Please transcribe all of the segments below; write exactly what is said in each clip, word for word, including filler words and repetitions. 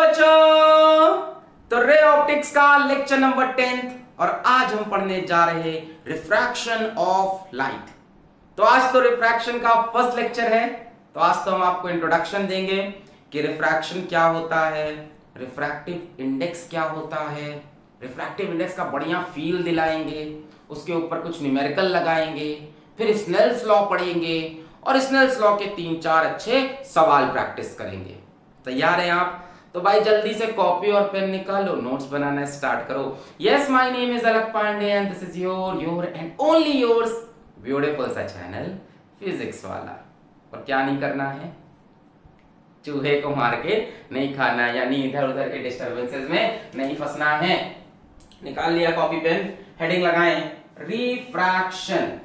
बच्चों, तो ray optics का लेक्चर नंबर टेंथ और आज हम पढ़ने जा रहे हैं रिफ्रैक्शन ऑफ लाइट। तो आज तो रिफ्रैक्शन का फर्स्ट लेक्चर है, तो आज तो हम आपको इंट्रोडक्शन देंगे कि रिफ्रैक्शन क्या होता है, रिफ्रैक्टिव इंडेक्स क्या होता है, रिफ्रैक्टिव इंडेक्स का बढ़िया फील दिलाएंगे, उसके ऊपर कुछ न्यूमेरिकल लगाएंगे, फिर स्नेल्स लॉ पढ़ेंगे और स्नेल्स लॉ के तीन चार अच्छे सवाल प्रैक्टिस करेंगे। तैयार हैं आप? तो भाई जल्दी से कॉपी और पेन निकालो, नोट्स बनाना स्टार्ट करो। Yes, my name is Alakh Pandey and this is your your and only yours beautiful सा चैनल फिजिक्स वाला। और क्या नहीं करना है, चूहे को मार के नहीं खाना, यानी इधर उधर के डिस्टरबेंसेस में नहीं फंसना है। निकाल लिया कॉपी पेन, हेडिंग लगाएं रिफ्रैक्शन।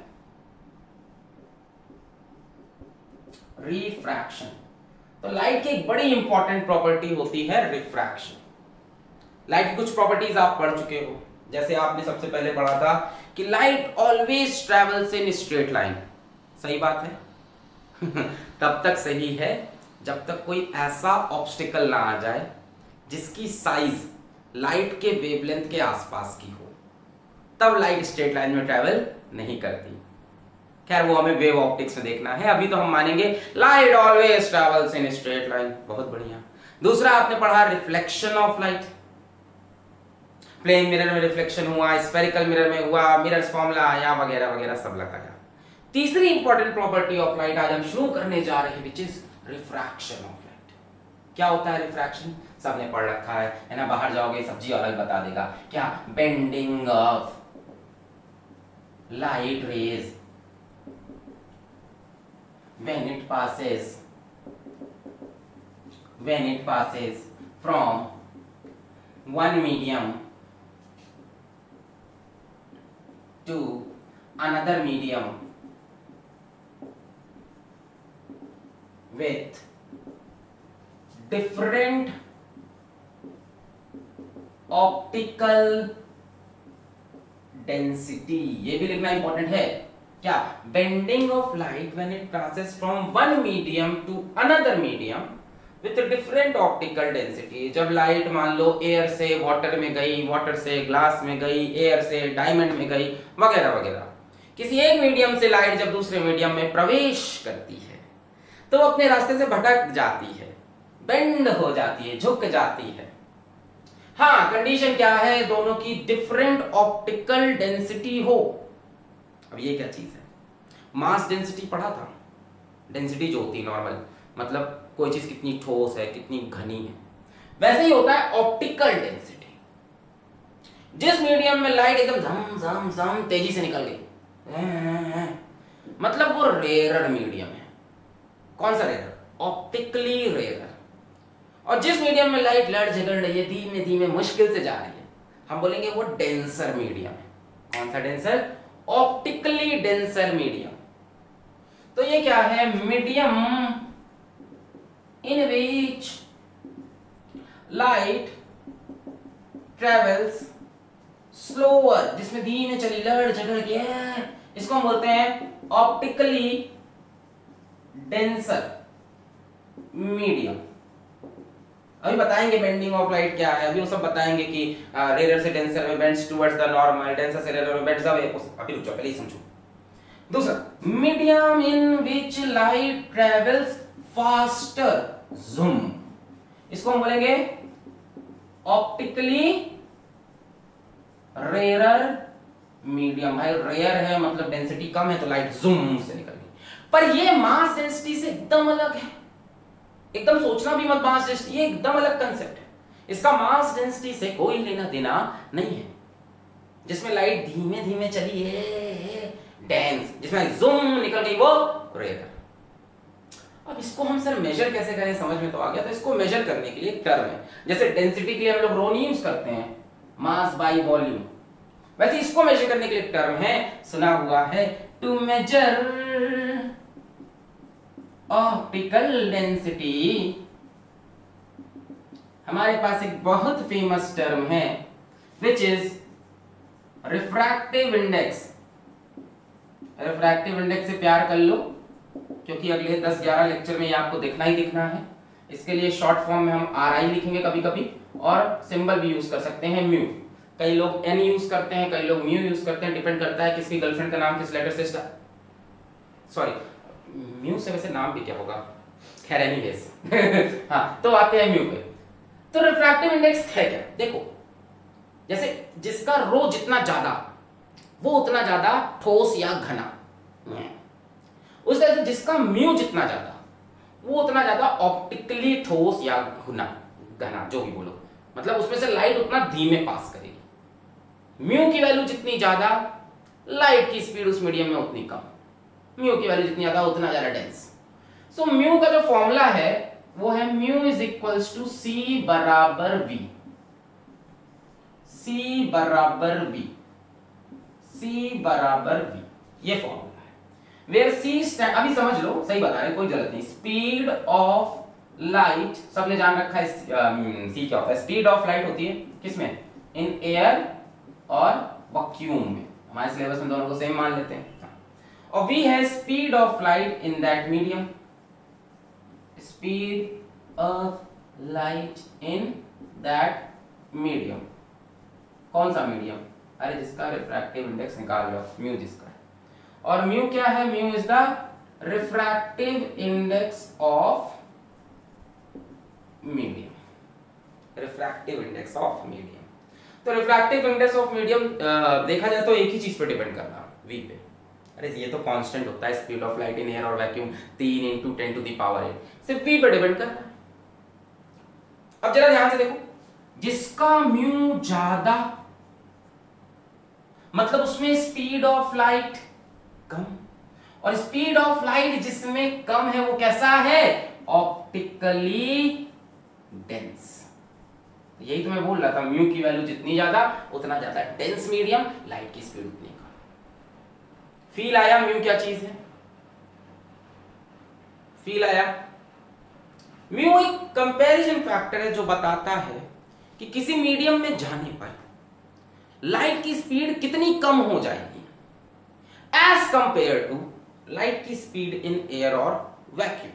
रिफ्रैक्शन तो लाइट की एक बड़ी इंपॉर्टेंट प्रॉपर्टी होती है रिफ्रैक्शन। लाइट की कुछ प्रॉपर्टीज आप पढ़ चुके हो, जैसे आपने सबसे पहले पढ़ा था कि light always travels in straight line. सही बात है तब तक सही है जब तक कोई ऐसा ऑब्स्टिकल ना आ जाए जिसकी साइज लाइट के वेवलेंथ के आसपास की हो, तब लाइट स्ट्रेट लाइन में ट्रेवल नहीं करती। खैर वो हमें वेव ऑप्टिक्स में देखना है, अभी तो हम मानेंगे light always travels in straight line. बहुत बढ़िया। दूसरा आपने पढ़ा reflection of light. Plane mirror में रिफ्लेक्शन हुआ, स्फेरिकल मिरर में हुआ, मिरर्स फॉर्मूला आया, वगैरह वगैरह सब लगाया। तीसरी इंपॉर्टेंट प्रॉपर्टी ऑफ लाइट आज हम शुरू करने जा रहे हैं, which is refraction of light. क्या होता है रिफ्रैक्शन? सबने पढ़ रखा है, है ना? बाहर जाओगे सब्जी अलग बता देगा। क्या? Bending of light rays when it passes when it passes from one medium to another medium with different optical density। ये भी लिखना इंपॉर्टेंट है। क्या? Bending of light when it passes from one medium to another medium with different optical density. जब लाइट मान लो air से वाटर में गई, वाटर से ग्लास में गई, एयर से डायमंड में गई, वगैरह वगैरह, किसी एक मीडियम से लाइट जब दूसरे मीडियम में प्रवेश करती है तो वो अपने रास्ते से भटक जाती है, बेंड हो जाती है, झुक जाती है। हाँ, कंडीशन क्या है? दोनों की डिफरेंट ऑप्टिकल डेंसिटी हो। अब ये क्या चीज है? मास डेंसिटी पढ़ा था। डेंसिटी जो होती है नॉर्मल, मतलब कोई चीज कितनी ठोस है, कितनी घनी है, वैसे ही होता है ऑप्टिकल डेंसिटी। जिस मीडियम में लाइट एकदम झम झम झम तेजी से निकल गई, मतलब वो रेयर मीडियम है। कौन सा रेयर? Optically rare. और जिस मीडियम में लाइट लड़ झगड़ रही है, धीमे धीमे मुश्किल से जा रही है, हम बोलेंगे वो डेंसर मीडियम है। कौन सा डेंसर? Optically denser medium. तो ये क्या है? Medium in which light travels slower, जिसमें धीमे चली लड़ झगड़ के, इसको हम बोलते हैं ऑप्टिकली डेंसर मीडियम। अभी बताएंगे बेंडिंग ऑफ लाइट क्या है, अभी वो सब बताएंगे कि रेयर से डेंसर में bends towards the normal, denser से रेयर में बेंड्स अवे। अभी रुको, पहले ही समझो। दूसरा, medium in which light travels faster zoom, इसको हम बोलेंगे ऑप्टिकली रेयर मीडियम। भाई रेयर है मतलब डेंसिटी कम है, तो लाइट जूम से निकल गई। पर ये मास डेंसिटी से एकदम अलग है। एकदम सोचना भी मत, मास डेंसिटी ये एकदम अलग कंसेप्ट है। इसका मास डेंसिटी से कोई लेना देना नहीं है। जिसमें लाइट धीमे धीमे चली है डेंस, जिसमें जूम निकल गई वो रेयर। अब इसको हम सर मेजर कैसे करें, समझ में तो आ गया। तो इसको मेजर करने के लिए एक टर्म है, जैसे डेंसिटी के लिए हम लोग रो नहीं यूज करते हैं, मास बाय वॉल्यूम, वैसे इसको मेजर करने के लिए एक टर्म है, सुना हुआ है, टू मेजर ऑप्टिकल डेंसिटी। हमारे पास एक बहुत फेमस टर्म है which is refractive index. Refractive index से प्यार कर लो, क्योंकि अगले दस ग्यारह लेक्चर में ये आपको देखना ही दिखना है। इसके लिए शॉर्ट फॉर्म में हम आर आई लिखेंगे कभी कभी, और सिंबल भी यूज कर सकते हैं म्यू। कई लोग एन यूज करते हैं, कई लोग म्यू यूज करते हैं, डिपेंड करता है किसकी गर्लफ्रेंड का नाम किस लेटर से स्टार्ट, सॉरी म्यू से वैसे नाम भी क्या होगा, खैर एनीवेज हाँ, तो आते हैं म्यू पे। तो रिफ्रैक्टिव इंडेक्स है क्या, देखो जैसे जिसका रो जितना ज्यादा वो उतना ज्यादा ठोस या घना, उस तरह से जिसका म्यू जितना ज्यादा वो उतना ज्यादा ऑप्टिकली ठोस या घना घना जो भी बोलो, मतलब उसमें से लाइट उतना धीमे पास करेगी। म्यू की वैल्यू जितनी ज्यादा लाइट की स्पीड उस मीडियम में उतनी कम, म्यू की वैल्यू जितनी ज्यादा उतना ज्यादा डेंस। सो म्यू का जो फॉर्मूला है वो है mu is equals to C बराबर वी, सी बराबर वी, सी बराबर वी, ये फॉर्मूला है। वेयर सी स्टैंड, अभी समझ लो, सही बता रहे कोई गलत नहीं, स्पीड ऑफ लाइट सबने जान रखा है, सी क्या होता है, स्पीड ऑफ लाइट होती है किसमें, इन एयर और वैक्यूम में, हमारे सिलेबस में दोनों को सेम मान लेते हैं। और वी है speed of light in that medium, speed of light in that medium, कौन सा मीडियम, अरे जिसका रिफ्रैक्टिव इंडेक्स निकाल लो, म्यू जिसका है। और म्यू क्या है, mu is the refractive index of medium, refractive index of medium. तो रिफ्रैक्टिव इंडेक्स ऑफ मीडियम देखा जाए तो एक ही चीज पे डिपेंड कर रहा, वी पे। अरे ये तो कांस्टेंट होता है, speed of light in air और वैक्यूम तीन into ten to the power eight, सिर्फ वी पे डिपेंड कर रहा है। अब जरा ध्यान से देखो, जिसका म्यू ज्यादा मतलब उसमें स्पीड ऑफ लाइट कम, और स्पीड ऑफ लाइट जिसमें कम है वो कैसा है, ऑप्टिकली डेंस। यही तो मैं बोल रहा था, म्यू की वैल्यू जितनी ज्यादा उतना ज्यादा डेंस मीडियम, लाइट की स्पीड उतनी कम। फील आया म्यू क्या चीज है, फील आया। म्यू एक कंपैरिजन फैक्टर है जो बताता है कि किसी मीडियम में जाने पर लाइट की स्पीड कितनी कम हो जाएगी एज कंपेयर टू लाइट की स्पीड इन एयर और वैक्यूम।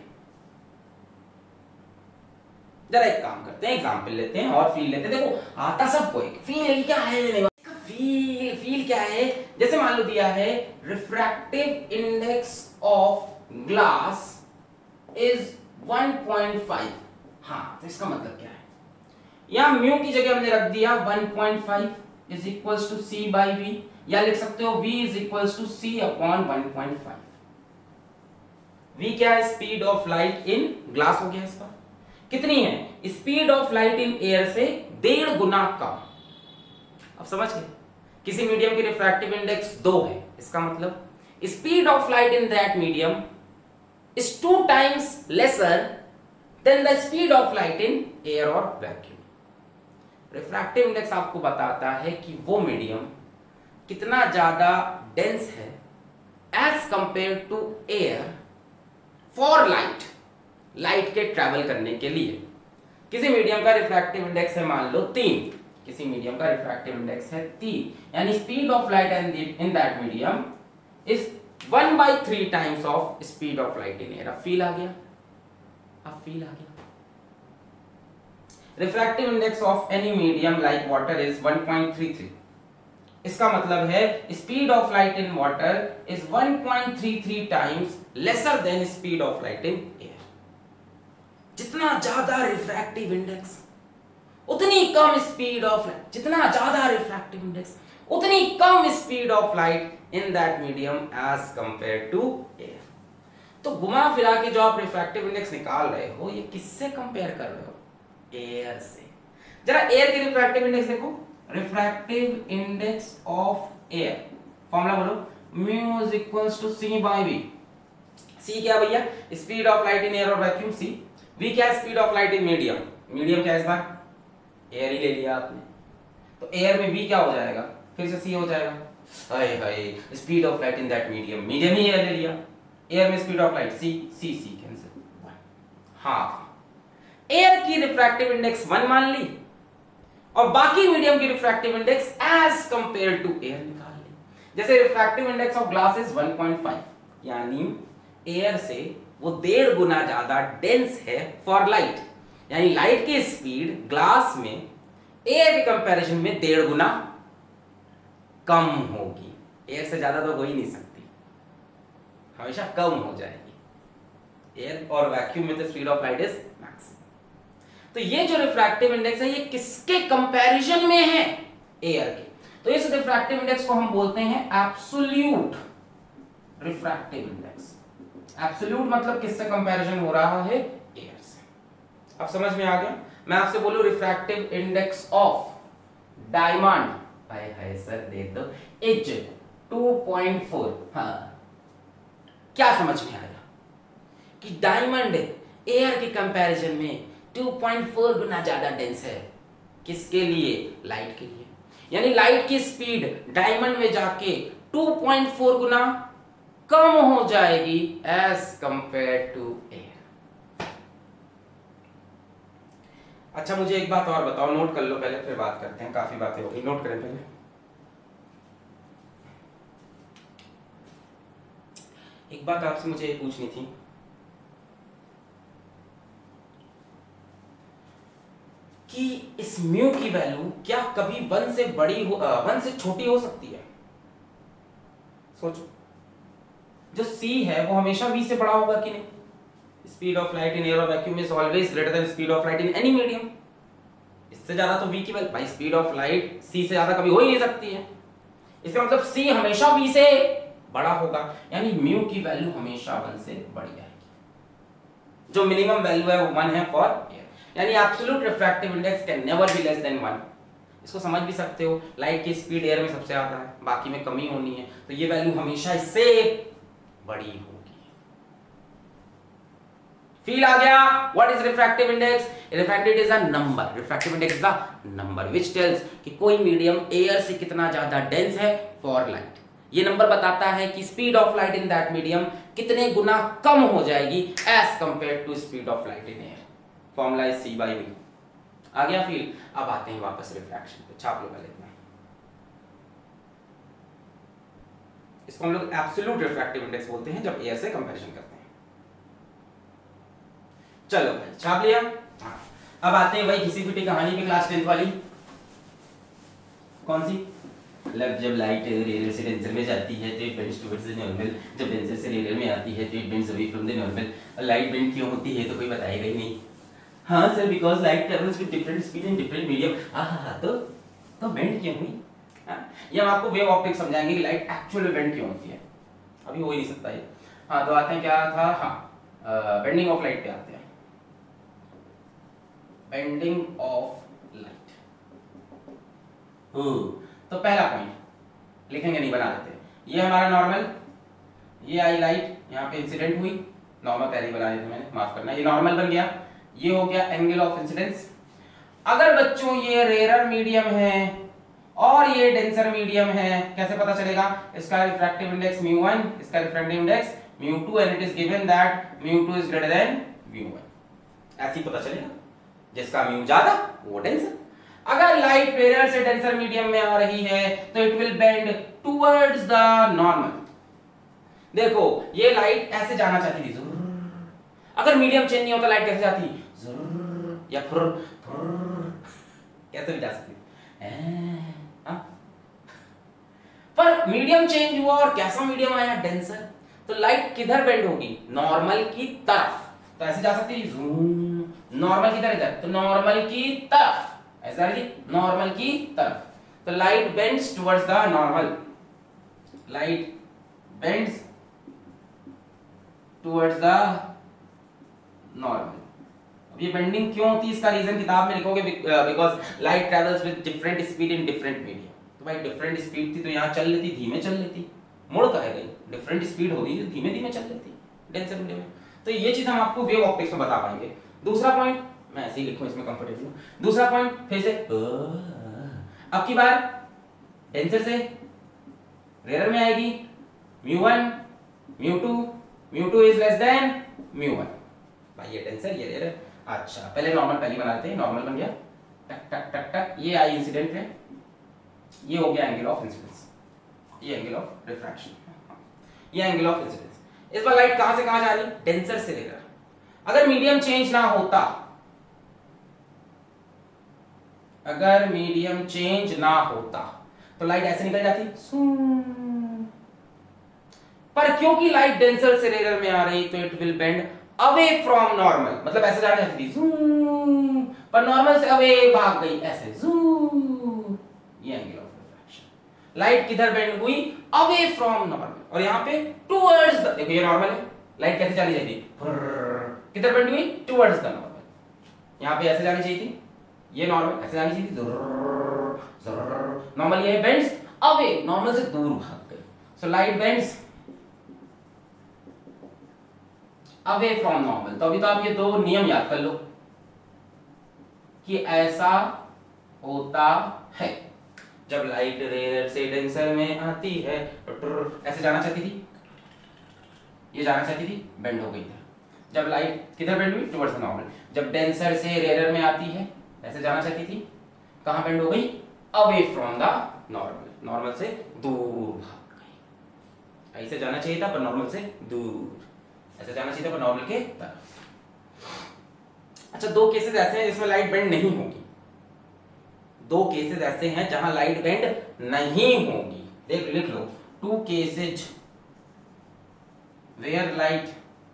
जरा एक काम करते हैं, एग्जांपल लेते हैं और फील लेते हैं। देखो आता सबको एक फील क्या है, फील फील क्या है, जैसे मान लो दिया है refractive index of glass is one point five, हाँ तो इसका मतलब क्या है, यहां म्यू की जगह हमने रख दिया one point five is equals to C by V, या लिख सकते हो v is equals to C upon one point five. v क्या है, speed of light in glass हो गया, इसका कितनी है, speed of light in air से डेढ़ गुना कम। अब समझ गए, किसी मीडियम की रिफ्रैक्टिव इंडेक्स दो है, इसका मतलब speed of light in that medium is two times lesser than the speed of light in air और वैक्यूम। रिफ्रैक्टिव इंडेक्स आपको बताता है कि वो मीडियम कितना ज्यादा डेंस है as compare to air for light, light के ट्रैवल करने के लिए। किसी मीडियम का रिफ्रैक्टिव इंडेक्स है मान लो तीन, किसी मीडियम का रिफ्रैक्टिव इंडेक्स है तीन, यानी speed of light in that medium is one by three times of speed of light in air. अब फील आ गया, अब फील आ गया। Refractive index of any medium like water is one point three three, इसका मतलब है speed of light in water is one point three three times lesser than speed of light in air. जितना ज्यादा refractive index उतनी कम speed of light, जितना ज्यादा refractive index उतनी कम speed of light in that medium as compare to air. तो घुमा फिरा के जो आप रिफ्रैक्टिव इंडेक्स निकाल रहे हो ये किससे कंपेयर कर रहे हो, एयर से। जरा एयर की रिफ्रैक्टिव इंडेक्स देखो, refractive index of air, formula बोलो, mu is equals to C by V. C क्या भैया, speed of light in air और वैक्यूम, सी। वी क्या है, speed of light in medium, medium क्या है इस बार, एयर ही ले लिया आपने, तो एयर में वी क्या हो जाएगा, फिर से सी हो जाएगा। हाय हाय, speed of light in that medium, medium ही एयर ले लिया, एयर में speed of light C, C C cancel, half. Air की रिफ्रैक्टिव इंडेक्स वन मान ली और बाकी मीडियम की refractive index as compare to air निकाल ली। जैसे refractive index of glass is one point five, यानी एयर से वो डेढ़ गुना ज्यादा डेंस है फॉर लाइट, यानी लाइट की स्पीड ग्लास में एयर के कंपैरिजन में डेढ़ गुना कम होगी। एयर से ज्यादा तो हो ही नहीं सकती, हमेशा कम हो जाएगी। एयर और वैक्यूम में the speed of light is maximum. तो ये जो रिफ्रैक्टिव इंडेक्स है ये किसके कंपैरिजन में है? एयर के। तो इस रिफ्रैक्टिव इंडेक्स को हम बोलते हैं एब्सोल्यूट रिफ्रैक्टिव इंडेक्स। एब्सोल्यूट मतलब किससे कंपैरिजन हो रहा है? एयर से। अब समझ में आ गया? मैं आपसे बोलूं रिफ्रैक्टिव इंडेक्स ऑफ डायमंड, हाय हाय सर दे दो, इज टू पॉइंट फोर। हाँ, क्या समझ में आया कि डायमंड एयर के कंपैरिजन में टू पॉइंट फोर गुना ज्यादा डेंस है। किसके लिए? लाइट के लिए। यानी लाइट की स्पीड डायमंड में जाके टू पॉइंट फोर गुना कम हो जाएगी एज कंपेयर टू एयर। अच्छा, मुझे एक बात और बताओ, नोट कर लो पहले फिर बात करते हैं, काफी बातें हो गई, नोट करें पहले। एक बात आपसे मुझे पूछनी थी कि इस म्यू की वैल्यू क्या कभी वन से बड़ी हो, वन से छोटी हो सकती है? सोचो, जो सी है वो हमेशा वी से बड़ा होगा कि नहीं? Speed of light in air और vacuum is always greater than speed of light in any medium. इससे ज्यादा तो वी की वैल्यू, भाई स्पीड ऑफ लाइट सी से ज्यादा कभी हो ही नहीं सकती है। इसका मतलब सी हमेशा वी से बड़ा होगा, यानी म्यू की वैल्यू हमेशा वन से बड़ी आएगी। जो मिनिमम वैल्यू है वो वन है फॉर एयर, यानी absolute refractive index can never be less than one. इसको समझ भी सकते हो, लाइट की स्पीड एयर में सबसे ज्यादा है, बाकी में कमी होनी है, तो ये वैल्यू हमेशा इससे बड़ी होगी। फील आ गया? What is refractive index? Refractive is a number, refractive index is a number which tells कि कोई मीडियम एयर से कितना ज्यादा डेंस है फॉर लाइट। ये नंबर बताता है कि speed of light in that medium कितने गुना कम हो जाएगी as compare to speed of light in air. Formula is C by V. आ गया फील? अब आते हैं वापस रिफ्रैक्शन पे, छाप लो पहले इतना। इसको हम लोग एब्सोल्यूट रिफ्रैक्टिव इंडेक्स बोलते हैं जब एयर से कंपैरिजन करते हैं। चलो भाई, छाप लिया। हाँ, अब आते हैं भाई घिसी पिटी कहानी पे, क्लास टेंथ वाली। कौन सी? मतलब जब लाइट रेडियल से डेंसर में जाती है तो it bends towards the normal, जब डेंसर से रेडियल में आती है तो it bends away from the normal. Light bend क्यों होती है तो कोई बताएगा ही नहीं। हाँ sir, because light travels with different speed in different medium. हाँ हाँ, तो तो बेंड क्यों हुई? हाँ, ये हम आपको वेव ऑप्टिक्स समझाएंगे कि लाइट एक्चुअल में बेंड क्यों होती है, अभी हो ही नहीं सकता ये। हाँ, तो आते हैं, क्या था? हाँ, बेंडिंग ऑफ लाइट पे आते हैं। Bending of light. तो पहला पॉइंट लिखेंगे नहीं, बना देते। ये हमारा नॉर्मल, ये आई लाइट, यहाँ पे इंसिडेंट हुई, नॉर्मल पहले बना देते मैंने, माफ करना। ये नॉर्मल बन गया, ये हो गया एंगल ऑफ इंसिडेंस। अगर बच्चों ये रेयर मीडियम है और ये डेंसर मीडियम है, कैसे पता चलेगा? इसका रिफ्रैक्टिव इंडेक्स म्यू वन, इसका refractive index mu two, and it is given that mu two is greater than mu one. ऐसे ही पता चलेगा, जिसका म्यू ज्यादा वो डेंसर। अगर लाइट रेयर से डेंसर मीडियम में आ रही है तो it will bend towards the normal. देखो, ये लाइट ऐसे जाना चाहती थी, अगर मीडियम चेंज नहीं होता लाइट कैसे जाती? या फुर, फुर, कैसे भी जा सकती है। पर मीडियम चेंज हुआ और कैसा मीडियम आया? डेंसर। तो लाइट किधर बेंड होगी? नॉर्मल की तरफ। तो ऐसे जा सकती है, नॉर्मल की तरफ, तो नॉर्मल की तरफ, ऐसा जी, नॉर्मल की तरफ। तो light bends towards the normal, light bends towards the normal. अब ये बेंडिंग क्यों होती है, इसका रीजन किताब में लिखोगे, because light travels with different speed in different medium. तो भाई डिफरेंट स्पीड थी तो यहाँ चल लेती, धीमे चल लेती, मुड़ कहे गई, डिफरेंट स्पीड होगी तो धीमे धीमे चल लेती डेंसर मीडियम में। तो ये चीज हम आपको वेव ऑप्टिक्स में बता पाएंगे। दूसरा पॉइंट, मैं ऐसे ही लिखूं, इसमें कंफर्टेबल हूं। दूसरा पॉइंट फिर से, अब की बार डेंसर से रेयर में आएगी, mu one, mu two, mu two is less than mu one. भाई ये डेंसर, ये रेयर। अच्छा, पहले नॉर्मल पहले बनाते हैं, नॉर्मल बन गया, टक टक टक टक, ये आई इंसिडेंट है, ये हो गया एंगल ऑफ इंसिडेंस, ये एंगल ऑफ रिफ्रैक्शन, ये एंगल ऑफ इंसिडेंस। इस बार लाइट कहां से कहां जा रही? डेंसर से रेयर। अगर मीडियम चेंज ना होता अगर मीडियम चेंज ना होता तो लाइट ऐसे निकल जाती, पर क्योंकि लाइट डेंसर से रेयर में आ रही तो it will bend away from normal, मतलब ऐसे जाने जाती थी, पर नॉर्मल से अवे भाग गई ऐसे, ये एंगल ऑफ रिफ्रैक्शन। लाइट किधर बेंड हुई, अवे फ्रॉम नॉर्मल, और यहाँ पे टुवर्ड्स द, देखो ये नॉर्मल है, लाइट कैसे चली जाती, किधर बेंड हुई, टुवर्ड्स द नॉर्मल। यहाँ पे ऐसे जानी चाहिए थी, ये नॉर्मल ऐसे जानी चाहिए थी, नॉर्मल ये बेंड्स अवे, नॉर्मल से दूर भाग गई। So light bends away from normal. तो अभी तो आप ये दो नियम याद कर लो कि ऐसा होता है जब लाइट रेयर से डेंसर में आती है, ऐसे जाना चाहती थी, ये जाना चाहती थी, बेंड हो गई था। जब लाइट किधर बेंड हुई, टुवर्ड्स नॉर्मल। जब डेंसर से रेयर में आती है, ऐसे जाना चाहती थी, कहां बेंड हो गई, away from the normal, normal से दूर भाग गई। ऐसे जाना चाहिए था पर नॉर्मल से दूर, ऐसे जाना चाहिए था पर नॉर्मल के तरफ। अच्छा, दो केसेस ऐसे हैं जिसमें लाइट बेंड नहीं होगी, दो केसेस ऐसे हैं जहां लाइट बेंड नहीं होगी, देख लिख लो, टू केसेज वेयर लाइट,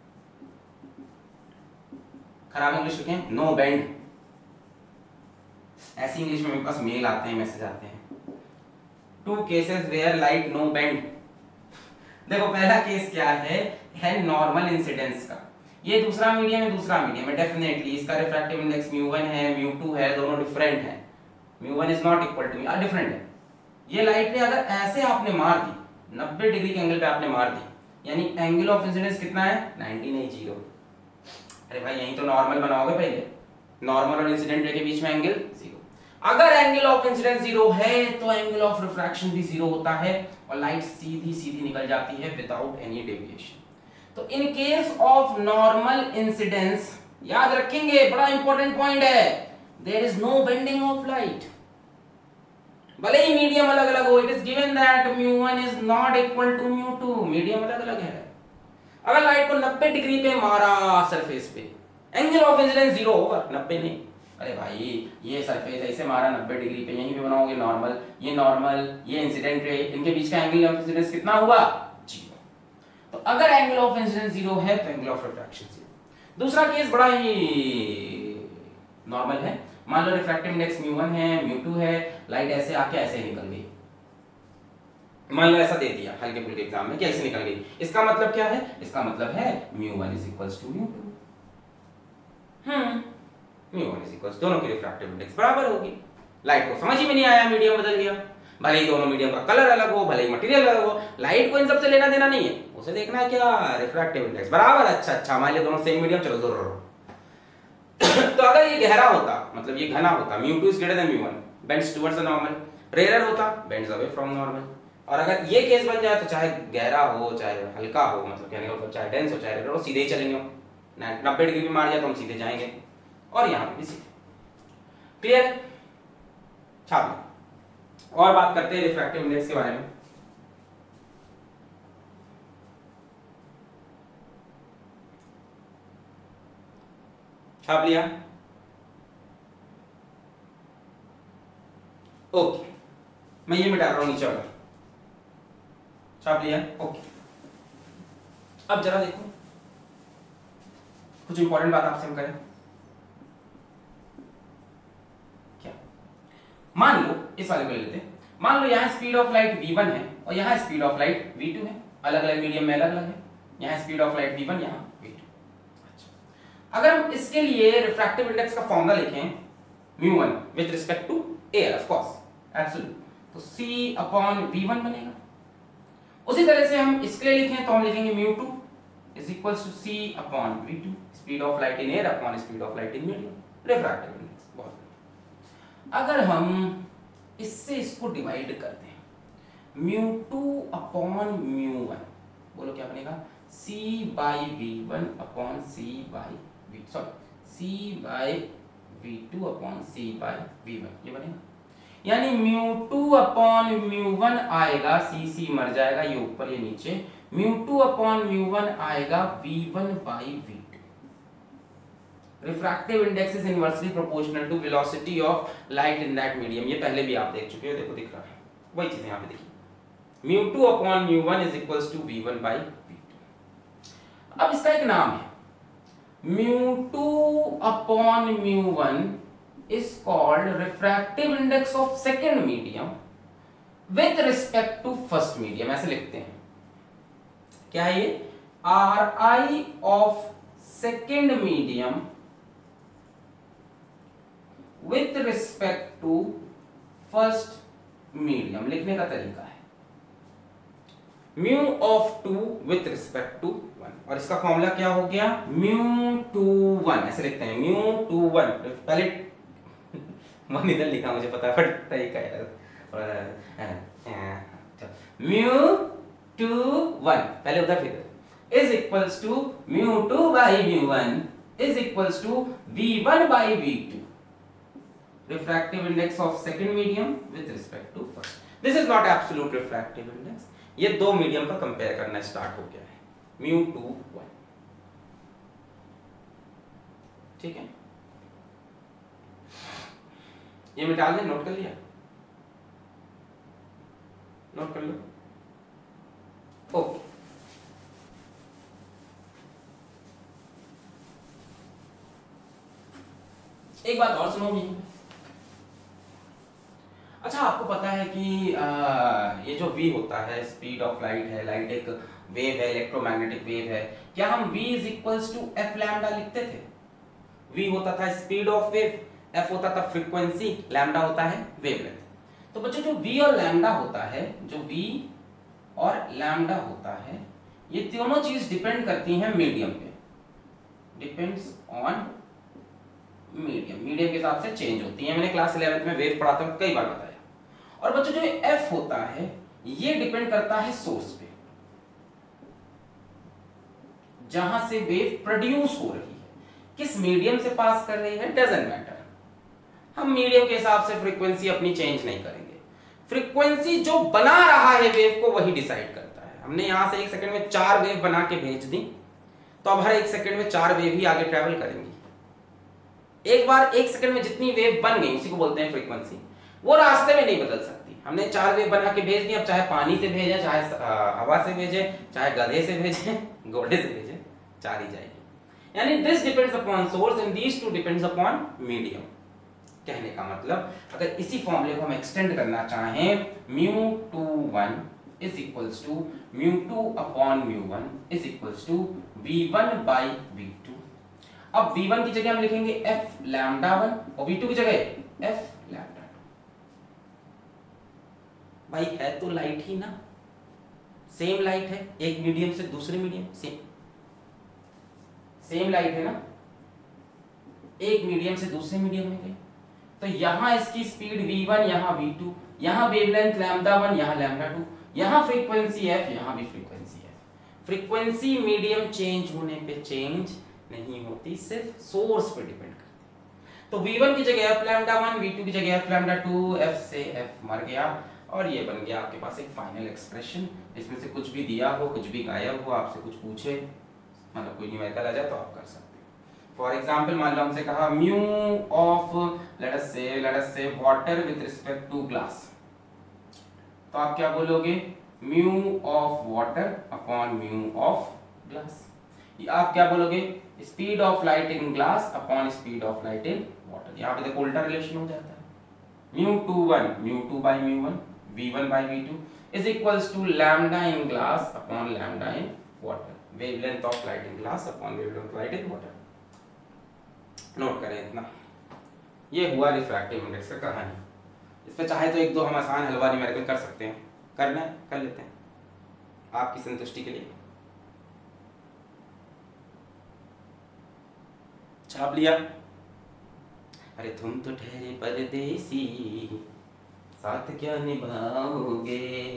खराब इंग्लिश लिखे, नो बेंड, ऐसी इंग्लिश में मेरे पास मेल आते हैं, मैसेज आते हैं, two cases where light no bend. देखो पहला केस क्या है, है नॉर्मल इंसिडेंस का, ये दूसरा मीडियम है, दूसरा मीडियम है, डेफिनेटली इसका रिफ्रैक्टिव इंडेक्स म्यू वन है, म्यू टू है, दोनों डिफरेंट है, mu one is not equal to mu, different है। ये लाइट ने अगर ऐसे आपने मार दी, नब्बे डिग्री के एंगल पे आपने मार दी, यानी एंगल ऑफ इंसिडेंस कितना है, नाइंटी नहीं, जीरो। अरे भाई यही तो नॉर्मल बनाओगे पहले, नॉर्मल और इंसिडेंट के बीच में एंगल जीरो। अगर एंगल ऑफ इंसिडेंस जीरो है तो एंगल ऑफ रिफ्रैक्शन भी जीरो होता है और लाइट सीधी सीधी निकल जाती है विदाउट एनी डेविएशन। तो in case of normal incidence, याद रखेंगे, बड़ा इंपॉर्टेंट पॉइंट है, there is no bending of light, भले ही मीडियम अलग अलग हो, it is given that mu one is not equal to mu two, medium अलग अलग है। अगर लाइट को नब्बे डिग्री पे मारा सरफेस पे, एंगल ऑफ इंसिडेंस जीरो होगा, नब्बे नहीं। अरे भाई ये सरफेस ऐसे मारा नब्बे डिग्री पे, यहीं पे बनाओगे नॉर्मल, ये नॉर्मल, ये इंसिडेंट रे, इनके बीच का एंगल ऑफ इंसिडेंस कितना हुआ, जीरो। तो अगर एंगल ऑफ इंसिडेंस जीरो है तो एंगल ऑफ रिफ्रैक्शन जीरो। दूसरा केस बड़ा ही नॉर्मल है, मान लो रिफ्रैक्टिव इंडेक्स म्यू वन है, म्यू टू है, लाइट ऐसे आके ऐसे ही निकल गई, मान लो ऐसा दे दिया हल्के फुल्के एग्जाम में कि ऐसे निकल गई, इसका मतलब क्या है, इसका मतलब है mu one is equals to mu two, hmm mu one is equals, दोनों की रिफ्रैक्टिव इंडेक्स बराबर होगी। लाइट को समझ ही में नहीं आया, मीडियम बदल गया, भले ही दोनों मीडियम का कलर अलग हो, भले ही मटेरियल अलग हो, लाइट को इन सबसे लेना देना नहीं है, उसे देखना है क्या, रिफ्रैक्टिव इंडेक्स बराबर। अच्छा अच्छा, मान लिया दोनों सेम मीडियम, चलो जरूर। तो अगर ये गहरा होता, मतलब ये घना होता, mu two is greater than mu one, bends towards the normal, rare होता, बेंड्स अवे फ्रॉम नॉर्मल। और अगर ये केस बन जाए तो चाहे गहरा हो चाहे हल्का हो, मतलब कहने का मतलब चाहे डेंस हो चाहे रेयर हो, सीधे ही चलेंगे, नब्बे डिग्री में मार जाए तो हम सीधे जाएंगे, और यहां पे भी सीधे। क्लियर है, छाप। और बात करते हैं रिफ्रैक्टिव इंडेक्स के बारे में। छाप लिया, ओके, मैं ये मिटा रहा हूं नीचे वाला, छाप लिया, ओके। अब जरा देखो, कुछ इंपॉर्टेंट बात आपसे हम करें क्या। मान लो इस वाले को ले लेते हैं, मान लो यहाँ speed of light V one है और यहाँ speed of light V two है, अलग अलग मीडियम में अलग अलग है, यहाँ speed of light V one, यहाँ वी टू। अच्छा, अगर हम इसके लिए रिफ्रैक्टिव इंडेक्स का फॉर्मूला लिखें, mu one with respect to air, of course absolute, तो c अपॉन वी वन बनेगा। उसी तरह से हम इसके लिए लिखें तो हम लिखेंगे mu two is equals to c upon V two, speed of light in air upon speed of light in medium, refractive index. बहुत अगर हम इससे इसको डिवाइड करते हैं, mu two upon mu one, बोलो क्या बनेगा, c by V one upon c by V, sorry c by we two upon c by V one, ये बनेगा। यानी mu two upon mu one आएगा, सी सी मर जाएगा, ये ऊपर ये नीचे, mu two upon mu one आएगा V one by we two, refractive index is inversely proportional to velocity of light in that medium. ये पहले भी आप देख चुके हो, देखो दिख रहा है वही चीज यहाँ पे देखिए, mu two upon mu one is equals to we one by we two. अब इसका एक नाम है, mu two upon mu one is called refractive index of second medium with respect to first medium। ऐसे लिखते हैं, क्या है ये, Ri of second medium with respect to first medium। लिखने का तरीका है mu of two with respect to one, और इसका फॉर्मूला क्या हो गया, म्यू टू वन। ऐसे लिखते हैं म्यू टू वन, पहले वन इधर लिखा मुझे पता है बट तरीका है, म्यू टू वन पहले उधर फिर is equals to mu two by mu one is equals to we one by we two, refractive index of second medium with respect to first. This is not absolute refractive index, ये दो medium का compare करना start हो गया है, mu two one. ठीक है, ये मिटा लें, नोट कर लिया, नोट कर लो, ओके। एक बात और सुनो भी, अच्छा आपको पता है कि आ, ये जो v होता है, स्पीड ऑफ लाइट है, लाइट एक वेव है, इलेक्ट्रोमैग्नेटिक वेव है, क्या हम v is equals to F lambda लिखते थे? v होता था स्पीड ऑफ वेव, f होता था फ्रीक्वेंसी, लैम्डा होता है वेवलेंथ। तो बच्चों जो v और लैम्डा होता है, जो v और लैम्डा होता है, ये दोनों चीज डिपेंड करती हैं मीडियम पे, डिपेंड्स ऑन मीडियम, मीडियम के हिसाब से चेंज होती है। मैंने क्लास इलेवेंथ में वेव पढ़ा था, कई बार बताया। और बच्चों जो f होता है ये डिपेंड करता है सोर्स पे, जहां से वेव प्रोड्यूस हो रही है, किस मीडियम से पास कर रही है डजंट मैटर। हम मीडियम के हिसाब से फ्रीक्वेंसी अपनी चेंज नहीं करेंगे, फ्रीक्वेंसी जो बना रहा है वेव को वही डिसाइड करता है। हमने यहां से एक सेकंड में चार वेव बना के भेज दी, तो अब हर एक सेकंड में चार वेव ही आगे ट्रेवल करेंगी। एक बार एक सेकंड में जितनी वेव बन गई उसी को बोलते हैं फ्रीक्वेंसी, वो रास्ते में नहीं बदल सकती। हमने चार वेव बना के भेज दी, अब चाहे पानी से भेजे, चाहे हवा से भेजे, चाहे गधे से भेजे, घोड़े से भेजे, चार ही जाएगी। यानी this depends upon source and these two depends upon medium. कहने का मतलब अगर इसी फॉर्मूले को हम एक्सटेंड करना चाहें, mu two one is equals to mu two upon mu one is equals to we one by we two. अब वी वन की जगह हम लिखेंगे एफ लैम्डा वन और वी टू की जगह एफ लैम्डा टू। भाई है तो लाइट ही ना, सेम लाइट है, एक मीडियम से दूसरे मीडियम, सेम सेम लाइट है ना, एक मीडियम से दूसरे मीडियम में गई। तो यहां इसकी स्पीड वी वन, यहां वी टू, यहां वेवलेंथ लैम्डा वन, यहां लैम्डा टू, यहां फ्रीक्वेंसी एफ, यहां भी frequency f. Frequency medium change होने पे चेंज नहीं होती, सिर्फ सोर्स पे डिपेंड करती है। तो वी वन की जगह f lambda one, v two की जगह एफ लैम्डा टू, एफ से एफ मर गया और ये बन गया आपके पास एक फाइनल एक्सप्रेशन। इसमें से कुछ भी दिया हो, कुछ भी गायब हो, आपसे कुछ पूछे, मतलब कोई न्यूमेरिकल आ जाए तो आप कर सकते हैं। फॉर एग्जांपल मान लो हमसे कहा म्यू ऑफ लेट अस से let us say water with respect to glass, तो आप क्या बोलोगे, mu of water upon mu of glass. आप क्या बोलोगे, speed of light in glass upon speed of light in water. यहाँ पे देखो उल्टा रिलेशन हो जाता है, mu two one mu two by mu one, v one by we two is equals to lambda in glass upon lambda in water, wavelength of light in glass upon wavelength of light in water. Note करें इतना, ये हुआ refractive index का कहानी। इस पे चाहे तो एक दो हम आसान हलवा न्यूमेरिकल कर सकते हैं, करना है कर लेते हैं आपकी संतुष्टि के लिए। छाप लिया, अरे तुम तो ठहरे परदेसी, साथ क्या निभाओगे,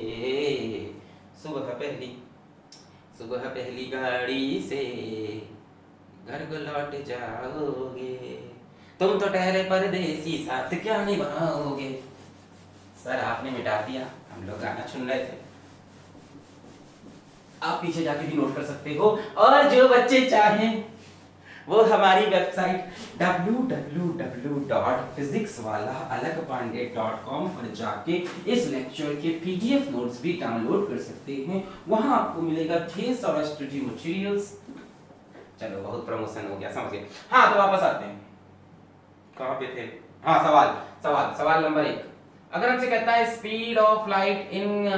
सुबह पहली सुबह पहली गाड़ी से घर को लौट जाओगे, तुम तो ठहरे परदेसी, साथ क्या निभाओगे। सर आपने मिटा दिया, हम लोग गाना सुन रहे थे, आप पीछे जाके भी नोट कर सकते हो। और जो बच्चे चाहें वो हमारी website W W W dot PhysicsWallah Alakh Pandey dot com पर जाके इस लेक्चर के पीडीएफ नोट्स भी डाउनलोड कर सकते हैं। वहां आपको मिलेगा ढेर सारा स्टडी मटेरियल्स। चलो बहुत प्रमोशन हो गया, समझ गए। हाँ तो वापस आते हैं, कहाँ पे थे? हाँ सवाल सवाल सवाल नंबर एक। अगर हमसे कहता है speed of light in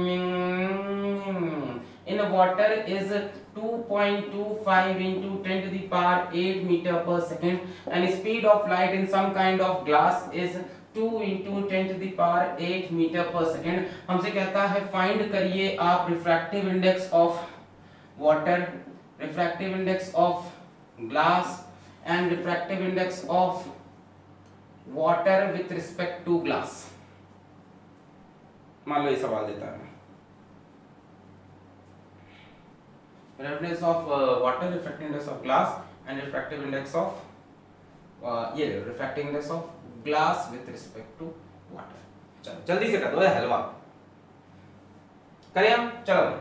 in water is two point two five into ten to the power eight meter per second and speed of light in some kind of glass is two into ten to the power eight meter per second। हमसे कहता है find करिए आप refractive index of water, refractive index of glass and refractive index of water with respect to glass. मान लो ये सवाल देता है reference of water, refractive index of glass and refractive index of ये refractive index of glass with respect to water. चलो जल्दी से कर दो हलवा, करें हम? चलो भाई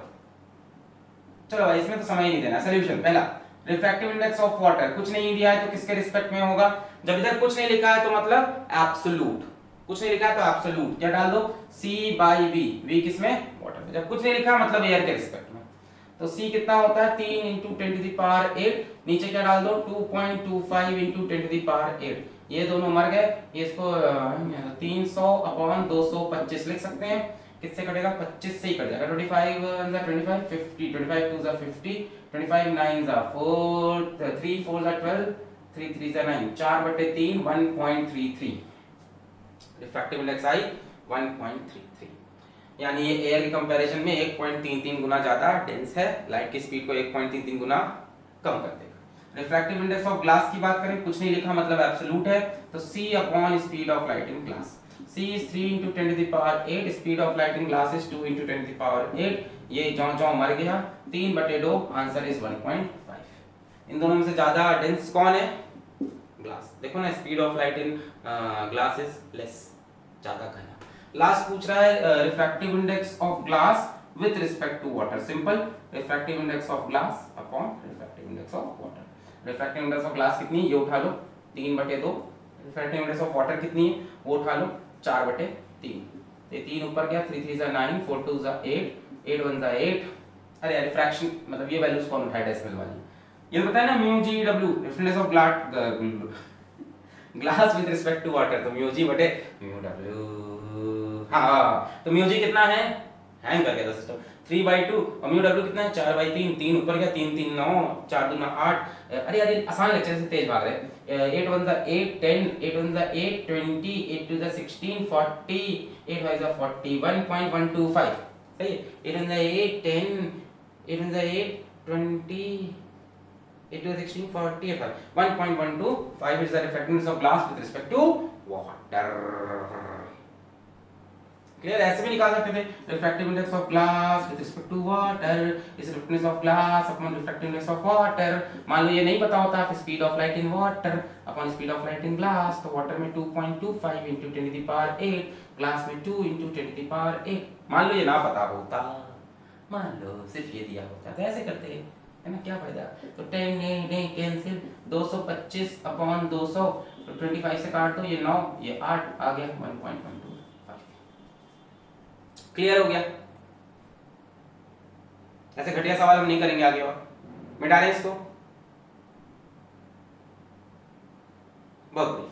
चलो भाई इसमें तो समय ही नहीं देना। सॉल्यूशन पहला, रिफ्रैक्टिव इंडेक्स ऑफ वाटर कुछ नहीं दिया है तो किसके रिस्पेक्ट में होगा? जब इधर कुछ नहीं लिखा है तो मतलब एब्सोल्यूट, कुछ नहीं लिखा है तो एब्सोल्यूट क्या डाल दो? C बाई V, V किसमें? वाटर में। जब कुछ नहीं लिखा मतलब एयर के रिस्पेक्ट में, तो C कितना होता है? तीन into ten to the power eight, नीचे क्या डाल दो? Two point two five into ten to the power eight. ये दोनों मर गए, ये इसको तीन सौ अपॉन दो सौ पच्चीस लिख सकते हैं। किससे कटेगा? पच्चीस से ही कट जाएगा। Twenty five twenty five fifty, twenty five two जा फिफ्टी, ट्वेंटी फाइव नाइन जा फोर, थ्री फोर जा ट्वेल्व, थ्री थ्री जा नाइन, चार बटे तीन one point three three. Refractive index i one point three three, यानी ये एयर के कंपैरिजन में एक पॉइंट तीन तीन गुना ज्यादा डेंस है, लाइट की स्पीड को एक पॉइंट तीन तीन गुना कम कर देगा। रिफ्रैक्टिव इंडेक्स ऑफ ग्लास की बात करें, कुछ नहीं लिखा मतलब एब्सोल्यूट है, तो C upon speed of light in glass. C is three into ten to the power eight, speed of light in glass is two into ten to the power eight। ये जौ जौ मर गया, तीन बटे दो, answer is one point five. इन दोनों में से ज्यादा डेंस कौन है? ग्लास। देखो ना speed of light in glass is less, ज्यादा घना। लास्ट पूछ रहा है refractive index of glass with respect to water. Simple, refractive index of glass upon refractive index of water. Refractive index of glass कितनी है? ये उठा लो, तीन बटे दो। रिफ्रैक्टिव इंडेक्स ऑफ वाटर कितनी है? वो उठा लो, चार बटे तीन। ये तीन ऊपर गया, थ्री थ्री जा नाइन, फोर टू जा एट, एट वन जा एट। अरे रिफ्रैक्शन मतलब ये वैल्यूज कौन उठाए? डेसिमल वाली। ये बताया ना म्यू जी डब्ल्यू, refractive of glass glass with respect to water, तो म्यू जी बटे म्यू डब्ल्यू। हाँ तो म्यू जी कितना है? हैंग कर गया था सिस्टम। थ्री बाई टू और म्यू डब्ल्यू कितना है? चार बाई तीन, तीन ऊपर गया, तीन तीन नौ, चार दूना आठ। अरे अरे आसान लेक्चर से तेज भाग रहे। एट वन जा एट, टेन, एट वन जा एट, ट्वेंटी, एट टू जा सिक्सटीन, फोर्टी, एट फाइव जा forty, one point one two five. सही है। एट वन जा एट, टेन, एट वन जा एट, ट्वेंटी, एट टू जा sixteen, forty, one point one two five is the refractive index of glass with respect to water. Clear? ऐसे भी निकाल सकते थे, refractive index of glass with respect to water is refractive of glass upon refractive index of water. मान लो ये नहीं पता होता कि speed of light in water upon speed of light in glass, तो वाटर में two point two five into ten to the power eight, glass में two into ten to the power eight। मान लो ये ना पता होता, मान लो सिर्फ ये दिया होता, तो ऐसे करते हैं, है ना? क्या फायदा? तो टेन ने ने कैंसिल, दो सौ पच्चीस अपॉन दो सौ, तो पच्चीस से काट दो, ये नौ, ये आठ आ गया, one point one two. Clear हो गया? ऐसे घटिया सवाल हम नहीं करेंगे आगे, और मिटा दें इसको। बहुत बढ़िया।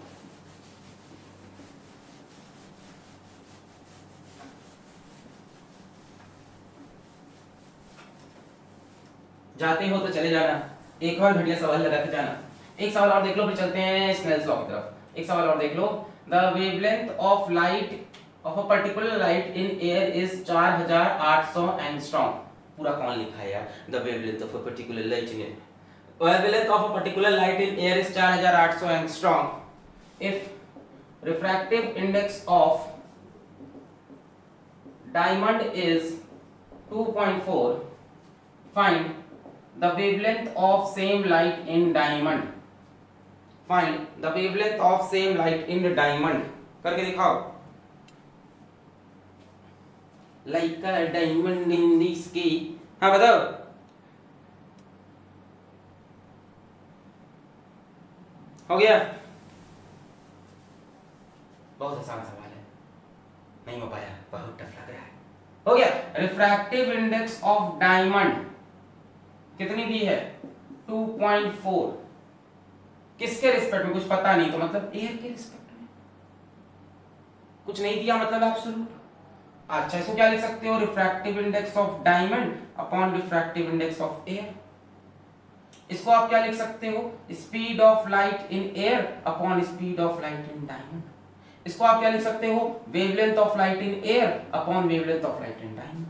जाते हो तो चले जाना, एक और घटिया सवाल लगा के जाना। एक सवाल और देख लो, फिर चलते हैं स्नेल्स लॉ की तरफ। एक सवाल और देख लो, the wavelength of light of a particular light in air is four thousand eight hundred angstrom। पूरा कौन लिखा है यार? The wavelength of a particular light in air, wavelength of a particular light in air is four thousand eight hundred angstrom if refractive index of diamond is two point four, find the wavelength of same light in diamond, find the wavelength of same light in diamond। करके दिखाओ। Like a diamond in the sky। हाँ बताओ। हो गया? बहुत आसान सवाल है, नहीं हो पाया, बहुत टफ लग रहा है। हो गया। रिफ्रैक्टिव इंडेक्स ऑफ डायमंड कितनी दी है? Two point four. किसके रिस्पेक्ट में? कुछ पता नहीं तो मतलब एयर के रिस्पेक्ट में। कुछ नहीं दिया मतलब एब्सोल्यूट। अच्छा, इसको क्या लिख सकते हो? Refractive index of diamond upon refractive index of air. इसको आप क्या लिख सकते हो? Speed of light in air upon speed of light in diamond. इसको आप क्या लिख सकते हो? Wavelength of light in air upon wavelength of light in diamond.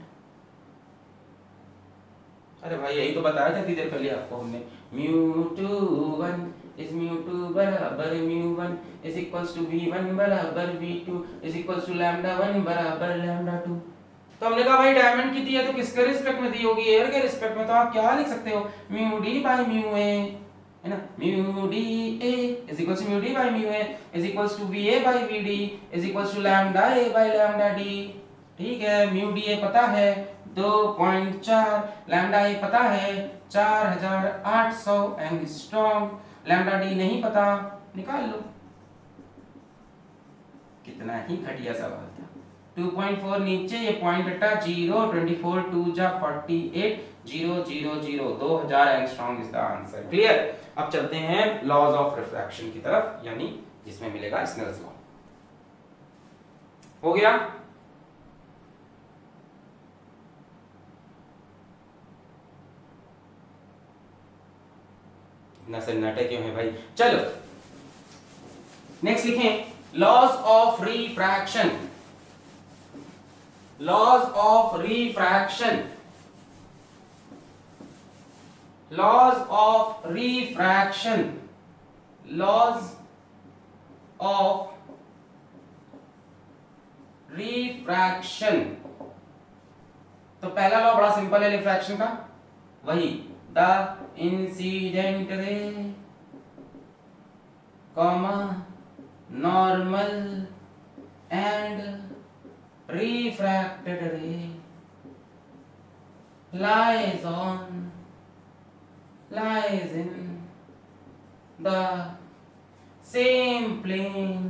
अरे भाई यही तो बताया था इतनी देर पहले आपको हमने। Mu two one is mu two बराबर mu one is equals to we one बराबर v two is equals to lambda one बराबर लैम्डा टू। तो हमने कहा भाई डायमंड की दी है तो किसके रिस्पेक्ट में दी होगी? एयर के रिस्पेक्ट में। तो आप क्या लिख सकते हो? Mu d by mu a, है ना? Mu d a is equals to mu d by mu a is equals to v a by v d is equals to lambda a by lambda d. ठीक है, mu d ए पता है दो point चार, lambda ए पता है चार हजार आठ सौ एंगस्ट्रॉम, लैम्डा डी नहीं पता, निकाल लो। कितना ही घटिया सवाल था। टू पॉइंट फोर नीचे, ये पॉइंट हटा जीरो, ट्वेंटी फोर टू जा forty eight, zero zero zero, दो हजार angstrom is the answer. Clear? अब चलते हैं लॉज ऑफ रिफ्रैक्शन की तरफ, यानी जिसमें मिलेगा स्नेल्स लॉ। हो गया? इतना सन्नाटा क्यों है भाई? चलो नेक्स्ट लिखें laws of refraction. Laws of refraction, laws of refraction, laws of refraction. तो पहला लॉ बड़ा सिंपल है रिफ्रैक्शन का, वही the incident ray comma normal and refracted ray lies on lies in the same plane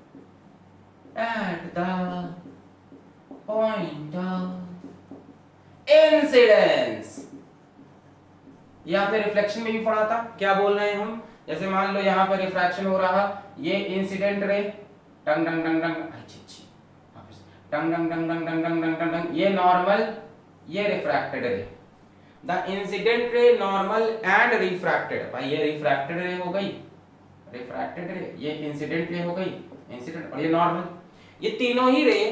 at the point of incidence। यहाँ पे reflection में भी पढ़ा था, क्या बोल रहे हैं हम? जैसे मान लो यहाँ पे रिफ्रैक्शन हो रहा, ये इंसिडेंट रे टंग टंग टंग टंग अच्छी अच्छी टंग टंग टंग टंग टंग टंग टंग टंग, ये नॉर्मल, ये refracted ray. The incident ray, normal and refracted. भाई ये रिफ्रैक्टेड रे हो गई, रिफ्रैक्टेड रे, ये इंसिडेंट रे हो गई, इंसिडेंट, और ये नॉर्मल। ये तीनों ही रे,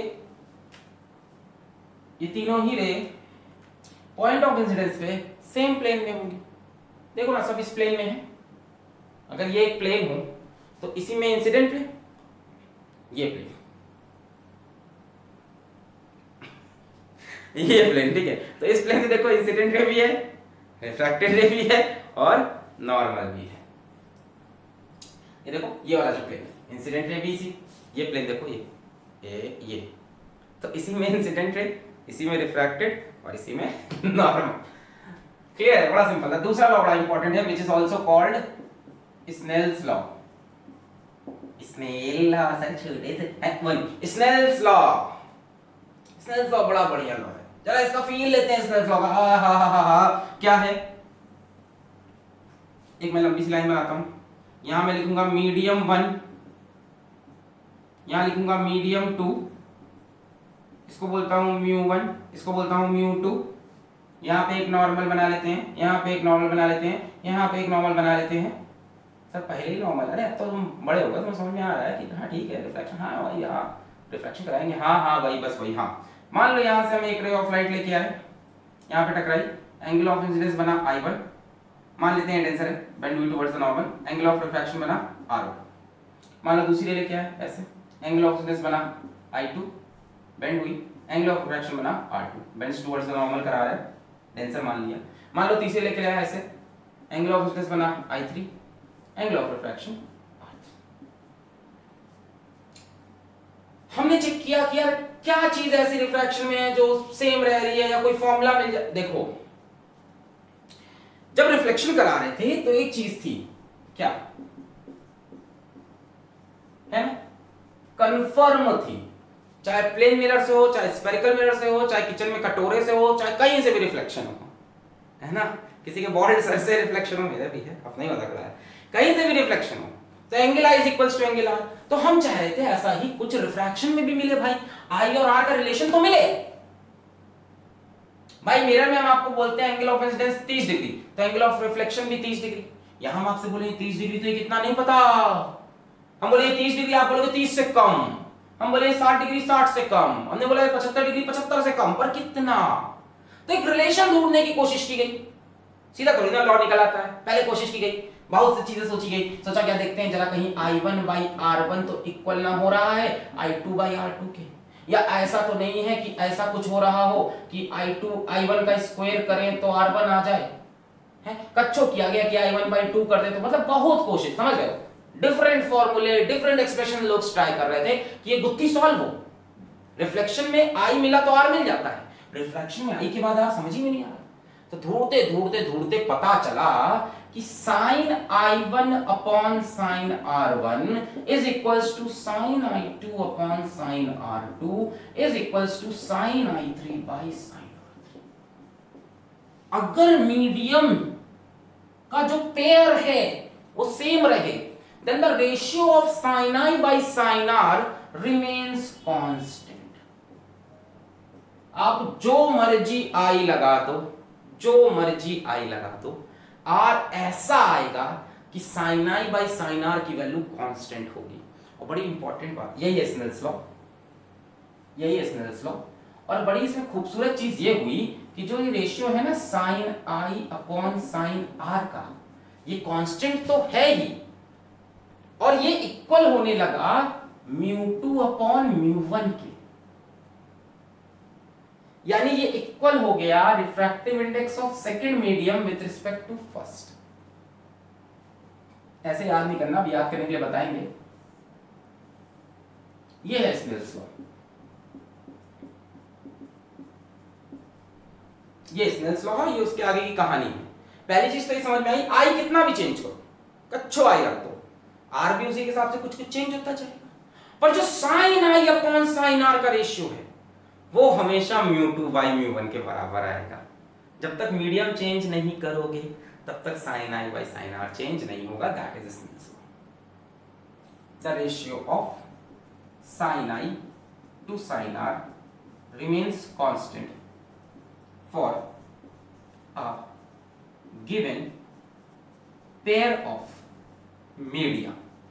ये तीनों ही रे पॉइंट ऑफ इंसिडेंस पे सेम प्लेन में होंगी। देखो ना, सब इस प्लेन में है। अगर ये एक प्लेन हो तो इसी में इंसिडेंट रे, ये प्लेन, ये प्लेन, ठीक है। तो इस प्लेन से देखो इंसिडेंट रे भी है, रिफ्रैक्टेड रे भी है और नॉर्मल भी है। ये देखो ये वाला जो प्लेन है, इंसिडेंट रे भी इसी, ये प्लेन देखो ये ये ये तो इसी में इंसिडेंट रे, इसी में रिफ्रैक्टेड और इसी में नॉर्मल। क्लियर है? बड़ा सिंपल है। दूसरा लॉ बड़ा इंपॉर्टेंट है, which is also called Snell's law. Snell law sir छोटे से one Snell's law. Snell's law बड़ा बढ़िया लॉ है, जरा इसका फील लेते हैं स्नेल्स लॉ का। हा हा हा हा क्या है? एक मैं लंबी सी लाइन बनाता हूं। यहां मैं लिखूंगा मीडियम वन, यहां लिखूंगा मीडियम टू, इसको बोलता हूं म्यू वन, इसको बोलता हूं म्यू टू। यहाँ पे एक नॉर्मल बना लेते हैं, यहाँ पे एक नॉर्मल बना लेते हैं, यहाँ पे एक नॉर्मल बना लेते हैं। सर पहले ही नॉर्मल, अरे अब तो तुम बड़े हो गए, तुम्हें समझ में आ रहा है कि हाँ ठीक है रिफ्लेक्शन, हाँ भाई हाँ रिफ्लेक्शन कराएंगे, हाँ हाँ भाई बस वही। हाँ मान लो यहाँ से हम एक रे ऑफ लाइट लेके आए, यहाँ पे टकराई, एंगल ऑफ इंसिडेंस बना आई वन, मान लेते हैं टेंसर है, बेंड हुई towards the normal, angle of refraction बना आर वन। मान लो दूसरी लेके आए ऐसे, एंगल ऑफ इंसिडेंस बना आई टू, बेंड हुई, एंगल ऑफ रिफ्रैक्शन बना r two, bends towards the normal करा रहा है, टेंसर मान लिया। मान लो तीसरे लेके आया ऐसे, एंगल ऑफ इंसिडेंस बना i three, angle of refraction r three. हमने चेक किया कि यार क्या चीज ऐसी रिफ्रैक्शन में है जो सेम रह रही है या कोई फॉर्मूला मिल जाए। देखो जब रिफ्लेक्शन करा रहे थे तो एक चीज थी क्या, कंफर्म थी, चाहे प्लेन मिरर से हो, चाहे स्फेरिकल मिरर से हो, चाहे किचन में कटोरे से हो, चाहे कहीं से भी रिफ्लेक्शन हो, है ना, किसी के बॉल्ड सर से रिफ्लेक्शन हो, मेरा भी है, अपना ही मजाक रहा है, कहीं से भी रिफ्लेक्शन हो, तो angle i is equals to angle r. तो हम चाह रहे थे ऐसा ही कुछ रिफ्रैक्शन में भी मिले भाई, आई और आर का रिलेशन तो मिले भाई। मिरर में हम आपको बोलते हैं एंगल ऑफ इंसिडेंस तीस डिग्री, तो एंगल ऑफ रिफ्लेक्शन भी तीस डिग्री। यहां हम आपसे बोले तीस डिग्री, तो ये कितना नहीं पता, हम बोले तीस डिग्री, आप बोलोगे तीस से कम, हम बोले साठ डिग्री साठ से कम, हमने बोला पचहत्तर डिग्री पचहत्तर से कम, पर कितना, तो एक रिलेशन ढूंढने की कोशिश की गई, सीधा थोड़ी ना लॉ निकल आता है, पहले कोशिश की गई, बहुत सी चीजें सोची गई, सोचा क्या देखते हैं जरा कहीं i one by r one तो इक्वल ना हो रहा है i two by r two के, या ऐसा तो नहीं है कि ऐसा कुछ हो रहा हो कि आई टू आई वन का स्क्वायर करें तो आर वन आ जाए, है कच्चो किया गया कि आई वन बाई टू कर दे, तो मतलब बहुत कोशिश, समझ गए, डिफरेंट फॉर्मूले डिफरेंट एक्सप्रेशन लोग ट्राई कर रहे थे कि ये गुत्थी सॉल्व हो। रिफ्लेक्शन में आई मिला तो आर मिल जाता है, रिफ्रैक्शन में आई के बाद आर समझ ही में नहीं आ रहा, तो ढूंढते ढूंढते ढूंढते पता चला कि sine i one upon sine r one is equals to sine i two upon sine r two is equals to sine i three by sine r three. अगर मीडियम का जो पेयर है वो सेम रहे, then the ratio of sin I by sin R remains constant। आप जो मर्जी I लगा दो, जो मर्जी I लगा दो, R ऐसा आएगा कि sin I by sin R की वैल्यू कांस्टेंट होगी। और बड़ी इंपॉर्टेंट बात यही है स्नेल्स लॉ, यही है स्नेल्स लॉ। और बड़ी इसमें खूबसूरत चीज ये हुई कि जो ये रेशियो है ना sin I upon sin R का, ये कांस्टेंट तो है ही, और ये इक्वल होने लगा mu two upon mu one के, यानी ये इक्वल हो गया refractive index of second medium with respect to first. ऐसे याद नहीं करना, अब याद करने के लिए बताएंगे। ये है स्नेल्स लॉ, ये स्नेल्स लॉ है, ये उसके आगे की कहानी है। पहली चीज तो ये समझ में आई, आई कितना भी चेंज करो, कच्चो आई रख दो, आर भी उसी के हिसाब से कुछ कुछ चेंज होता जाएगा, पर जो sine i upon sine r का रेशियो है वो हमेशा mu two by mu one के बराबर आएगा। जब तक मीडियम चेंज नहीं करोगे तब तक sine I by sine r change नहीं होगा। That is the ratio of sine i to sine r remains constant for a given pair of medium,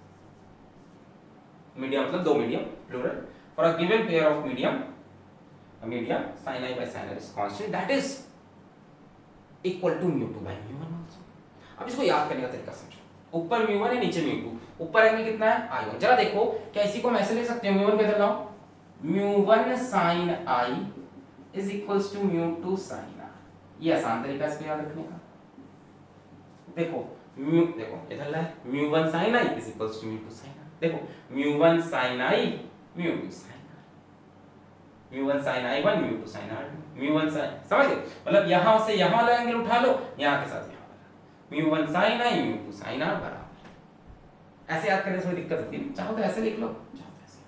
medium मतलब दो medium plural, for a given pair of medium, medium sin i by sin r is constant that is equal to mu two by mu one also। अब इसको याद करने का तरीका समझो, ऊपर mu वन है नीचे mu टू, ऊपर एंगल कितना है i वन। जरा देखो क्या इसी को हम ऐसे ले सकते हैं, mu वन किधर लाओ, mu one sin i is equals to mu two sin r, ये आसान तरीका इसको याद रखने का। देखो mu, देखो इधर ला है mu one sin i is equals to mu two sin r, देखो mu one sin i mu two sin mu one sin i one mu two sin r two, mu one sin, समझ गए, मतलब यहां से यहां वाला angle उठा लो, यहां के साथ यहां वाला, mu one sin i mu two sin r बराबर। ऐसे याद करने से कोई दिक्कत होती है, चाहो तो ऐसे लिख लो, चाहो तो ऐसे,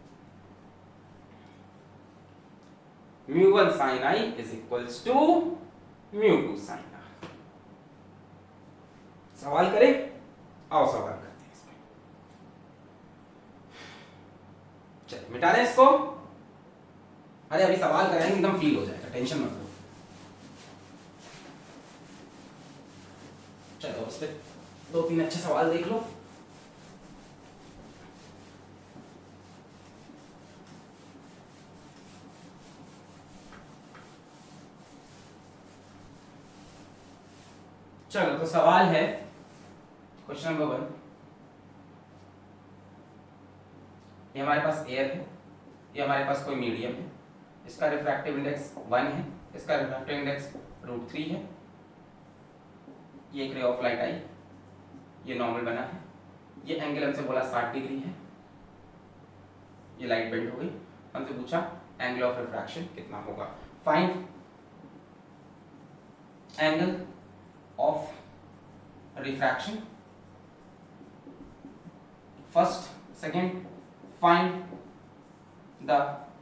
mu one sin i is equals to mu two sin r। सवाल करें, आओ सवाल करते हैं इसमें, चलिए मिटा दें इसको। अरे अभी सवाल कराएंगे एकदम फील हो जाएगा, टेंशन मत लो। चलो उस पे दो तीन अच्छे सवाल देख लो। चलो तो सवाल है क्वेश्चन नंबर वन, ये हमारे पास एयर है, ये हमारे पास कोई मीडियम है, इसका रिफ्रैक्टिव इंडेक्स वन है, इसका रिफ्रैक्टिव इंडेक्स रूट थ्री है, ये एक रे ऑफ लाइट आई, ये नॉर्मल बना है, ये एंगल हमसे बोला साठ डिग्री है, ये लाइट बेंड हो गई, हमसे पूछा एंगल ऑफ रिफ्रैक्शन कितना होगा, find angle of refraction first, second, find the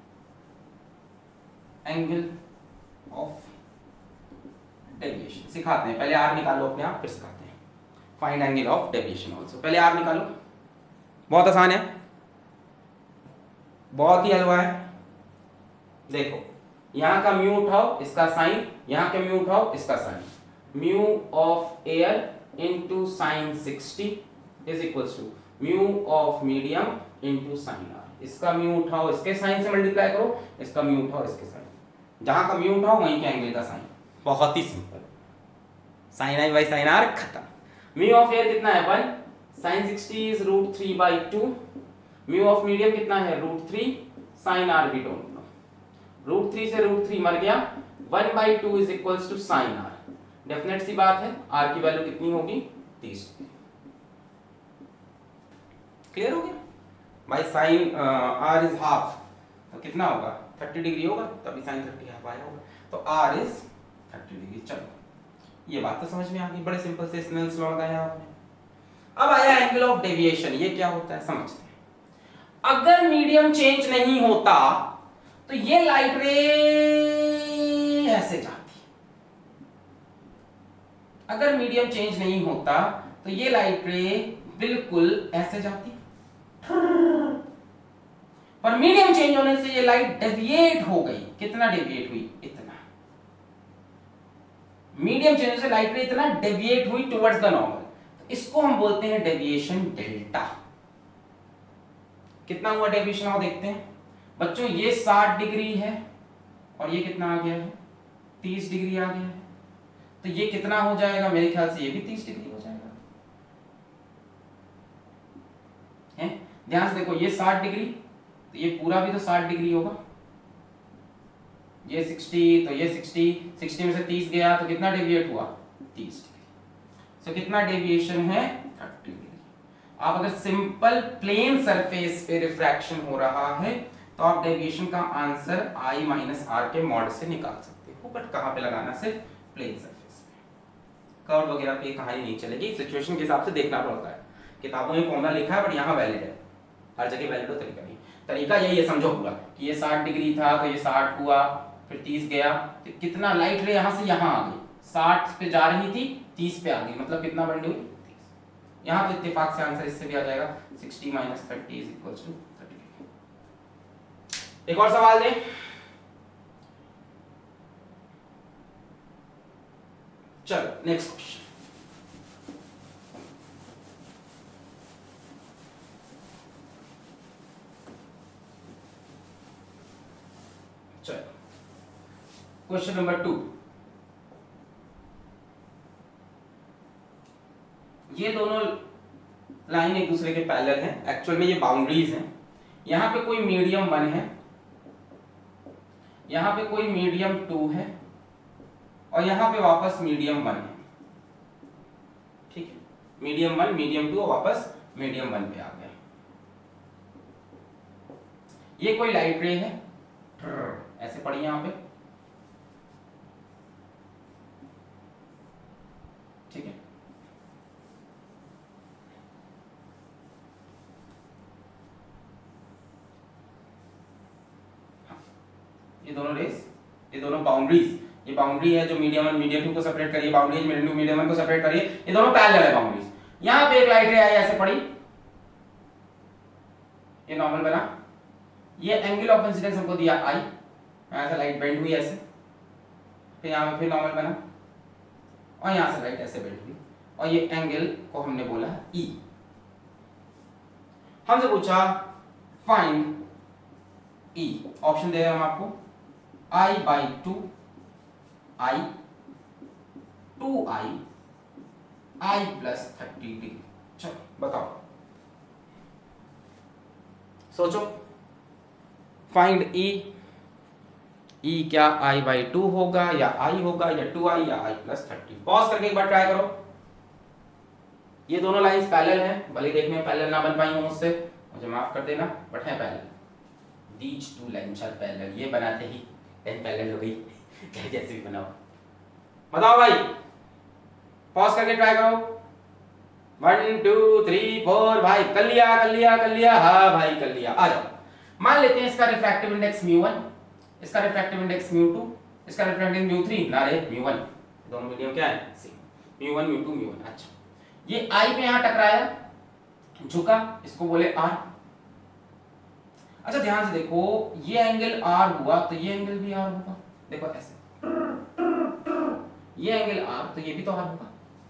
angle of deviation. सिखाते हैं, पहले आर निकालो अपने आप, फिर सिखाते हैं। Find angle of deviation also. पहले आर निकालो, बहुत आसान है, बहुत ही हलवा है। देखो यहां का म्यू उठाओ, इसका साइन, यहां का म्यू उठाओ, इसका sine. Mu of air into sine sixty is equals to mu of medium into sine R. इसका म्यू उठाओ, इसके साइन से मल्टीप्लाई करो, इसका म्यू उठाओ, इसके साइन। जहां का म्यू उठाओ वहीं के एंगल का साइन। बहुत ही simple, sine I by sine R खत्म। म्यू ऑफ एयर कितना है one, sine sixty is root three by two. Mu of medium कितना है रूट थ्री, साइन आर भी डोंट नो। रूट थ्री से रूट थ्री मर गया, one by two is equals to sine R. Definite सी बात है, आर की वैल्यू कितनी होगी, तीस डिग्री। क्लियर हो गया भाई। साइन आर इज हाफ, तो कितना होगा, थर्टी डिग्री होगा, तभी साइन थर्टी हाफ आया होगा, तो आर इज थर्टी डिग्री। चलो ये बात तो समझ में आ गई, बड़े सिंपल से स्नेल्स लॉ लगाया आपने। अब आया एंगल ऑफ डेविएशन, ये क्या होता है समझते हैं। अगर मीडियम चेंज नहीं होता तो ये लाइट रे ऐसे जाती। अगर मीडियम चेंज नहीं होता तो ये लाइट रे बिल्कुल ऐसे जाती, पर मीडियम चेंज होने से ये लाइट डेविएट हो गई। कितना डेविएट हुई, इतना। मीडियम चेंज से लाइट रे इतना डेविएट हुई टुवर्ड्स द नॉर्मल, तो इसको हम बोलते हैं डेविएशन डेल्टा। कितना हुआ डेविएशन, आओ देखते हैं बच्चों। ये साठ डिग्री है और ये कितना आ गया है, तीस डिग्री आ गया है, तो ये कितना हो जाएगा, मेरे ख्याल से ये भी तीस डिग्री हो जाएगा। है ध्यान से देखो, ये साठ डिग्री, तो ये पूरा भी तो साठ डिग्री होगा। ये साठ, तो ये साठ, साठ में से तीस गया तो कितना डेविएट हुआ, तीस डिग्री। सो कितना डेविएशन है, तीस डिग्री। आप अगर सिंपल प्लेन सरफेस पे रिफ्रैक्शन हो रहा है तो आप डेविएशन का आंसर आई माइनस आर के मॉड से निकाल सकते हो, बट कहां पे लगाना, सिर्फ प्लेन सरफेस पे। कर्व वगैरह पे कहानी नहीं चलेगी, सिचुएशन के हिसाब से देखना पड़ता है। किताबों में फॉर्मूला लिखा है बट यहाँ वैलिड है, हर जगह वैलिड हो तरीका नहीं। तरीका यही है, समझो पूरा कि ये साठ डिग्री था तो ये साठ हुआ, फिर तीस गया, तो कितना लाइट रे यहाँ से यहाँ आ गई, साठ पे जा रही थी तीस पे आ गई, मतलब कितना बन हुई, यहाँ तो इत्तेफाक से आंसर इससे भी आ जाएगा, साठ माइनस तीस इज इक्वल्स टू थर्टी। एक और सवाल दे। चलो नेक्स्ट क्वेश्चन। चलो क्वेश्चन नंबर टू। ये दोनों लाइन एक दूसरे के पैरेलल हैं, एक्चुअल में ये बाउंड्रीज हैं। यहां पे कोई मीडियम वन है, यहां पे कोई मीडियम टू है, और यहां पे वापस मीडियम वन है। ठीक है, मीडियम वन, मीडियम टू, वापस मीडियम वन पे आ गया। ये कोई लाइट रे है, ऐसे पड़ी यहां पे, ठीक है। ये दोनों रेस, ये दोनों बाउंड्रीज, ये बाउंड्री है जो मीडियम वन मीडियम टू को सेपरेट करिए, बाउंड्री है मीडियम टू मीडियम वन को सेपरेट करिए, ये दोनों पैरेलल है बाउंड्रीज। यहां पे एक लाइट रे आई ऐसे पड़ी, ये नॉर्मल बना, ये एंगल ऑफ इंसिडेंस हमको दिया आई, यहां से लाइट बेंड हुई ऐसे, फिर यहां पे फिर नॉर्मल बना, और यहां से लाइट ऐसे बेंड हुई, और ये एंगल को हमने बोला ई। हमसे पूछा फाइंड ई, ऑप्शन दे रहे हैं हम आपको, I by two, I, two I, I plus thirty degree. चलो बताओ, सोचो, फाइंड ई। ई क्या आई बाई टू होगा, या आई होगा, या टू आई, या आई प्लस थर्टी। पॉज करके एक बार ट्राई करो। ये दोनों लाइंस पैरेलल हैं, भले देखने में पैरेलल ना बन पाई हो मुझसे, मुझे माफ कर देना, बट है parallel. These two lines are parallel, ये बनाते ही लाइन पैरेलल हो गई, चाहे जैसे भी बनाओ। बताओ भाई, पॉज करके ट्राई करो। वन टू थ्री फोर, भाई कर लिया कर लिया कर लिया, हाँ भाई कर लिया। आ जाओ, मान लेते हैं इसका रिफ्रैक्टिव इंडेक्स म्यू वन, इसका रिफ्रैक्टिव इंडेक्स म्यू टू, इसका रिफ्रैक्टिव म्यू थ्री, ना रे म्यू वन, दोनों मीडियम क्या है same, mu one mu two mu one. अच्छा, ये आई पे यहां टकराया, झुका, इसको बोले आर। अच्छा ध्यान से देखो, ये एंगल आर हुआ तो ये एंगल भी आर होगा, देखो ऐसे, ये एंगल आर तो ये भी तो आर होगा,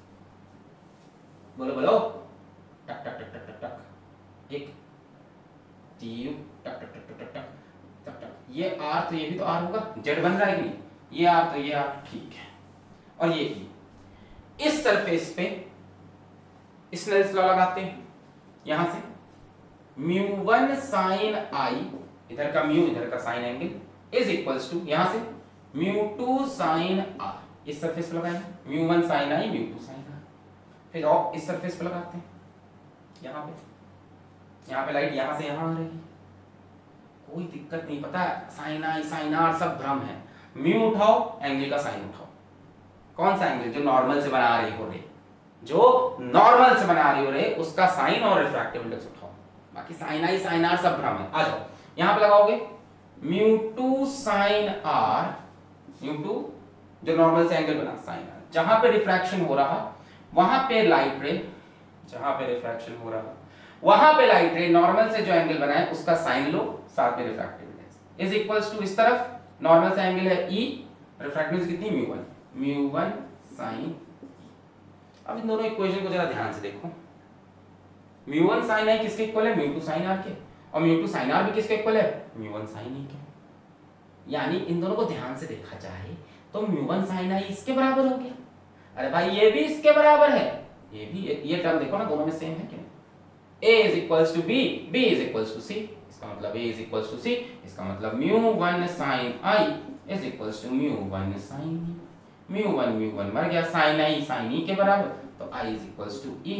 बोलो बोलो, टक टक टक टक टक टक, एक टीयू टक टक टक टक टक टक टक, ये आर तो ये भी तो आर होगा, जेड बन रहा है कि नहीं, ये आर तो ये आर, ठीक है। और ये की इस सरफेस पे स्नेल्स लॉ लगाते हैं, यहां से म्यू वन साइन आई, इधर का म्यू इधर का sine angle is equals to, यहां से म्यू टू साइन आर, इस सरफेस पे लगाएंगे, mu one sine I mu two sine R. फिर और इस सरफेस पे लगाते हैं, यहां पे, यहां पे लाइट यहां से यहां आ रही, कोई दिक्कत नहीं, पता है साइन आई साइन आर सब भ्रम है। म्यू उठाओ, एंगल का साइन उठाओ, कौन सा एंगल, जो नॉर्मल से बना रही हो रे, जो नॉर्मल से बना रही हो रे उसका साइन और रिफ्रैक्टिव इंडेक्स उठाओ, बाकी साइन आई साइन आर सब भ्रम है। आ जाओ, यहां पे लगाओगे mu two sine R, mu two जो नॉर्मल से एंगल बना साइन आर, जहां पे रिफ्रैक्शन हो रहा वहां पे लाइट रे, जहां पे रिफ्रैक्शन हो रहा वहां पे लाइट रे नॉर्मल से जो एंगल बना है उसका साइन लो, साथ में refractive index is equals to, इस तरफ नॉर्मल से एंगल है ई, रिफ्रैक्टिव कितनी mu one, mu one sine. अब इन दोनों इक्वेशन को जरा ध्यान से देखो, म्यू वन साइन आई किसके इक्वल है, म्यू टू साइन आर के, और म्यू टू साइन आर भी किसके इक्वल है, म्यू वन साइन ई के। यानी इन दोनों को ध्यान से देखा जाए तो म्यू वन साइन आई इसके बराबर हो गया, अरे भाई ये भी इसके बराबर है, ये भी, ये टर्म देखो ना दोनों में सेम है कि नहीं, a is equals to b, b is equals to c, इसका मतलब a is equals to c, इसका मतलब mu one sin i is equals to mu one sin e, mu one mu one मर गया, sin i sin e के बराबर, तो i is equals to e।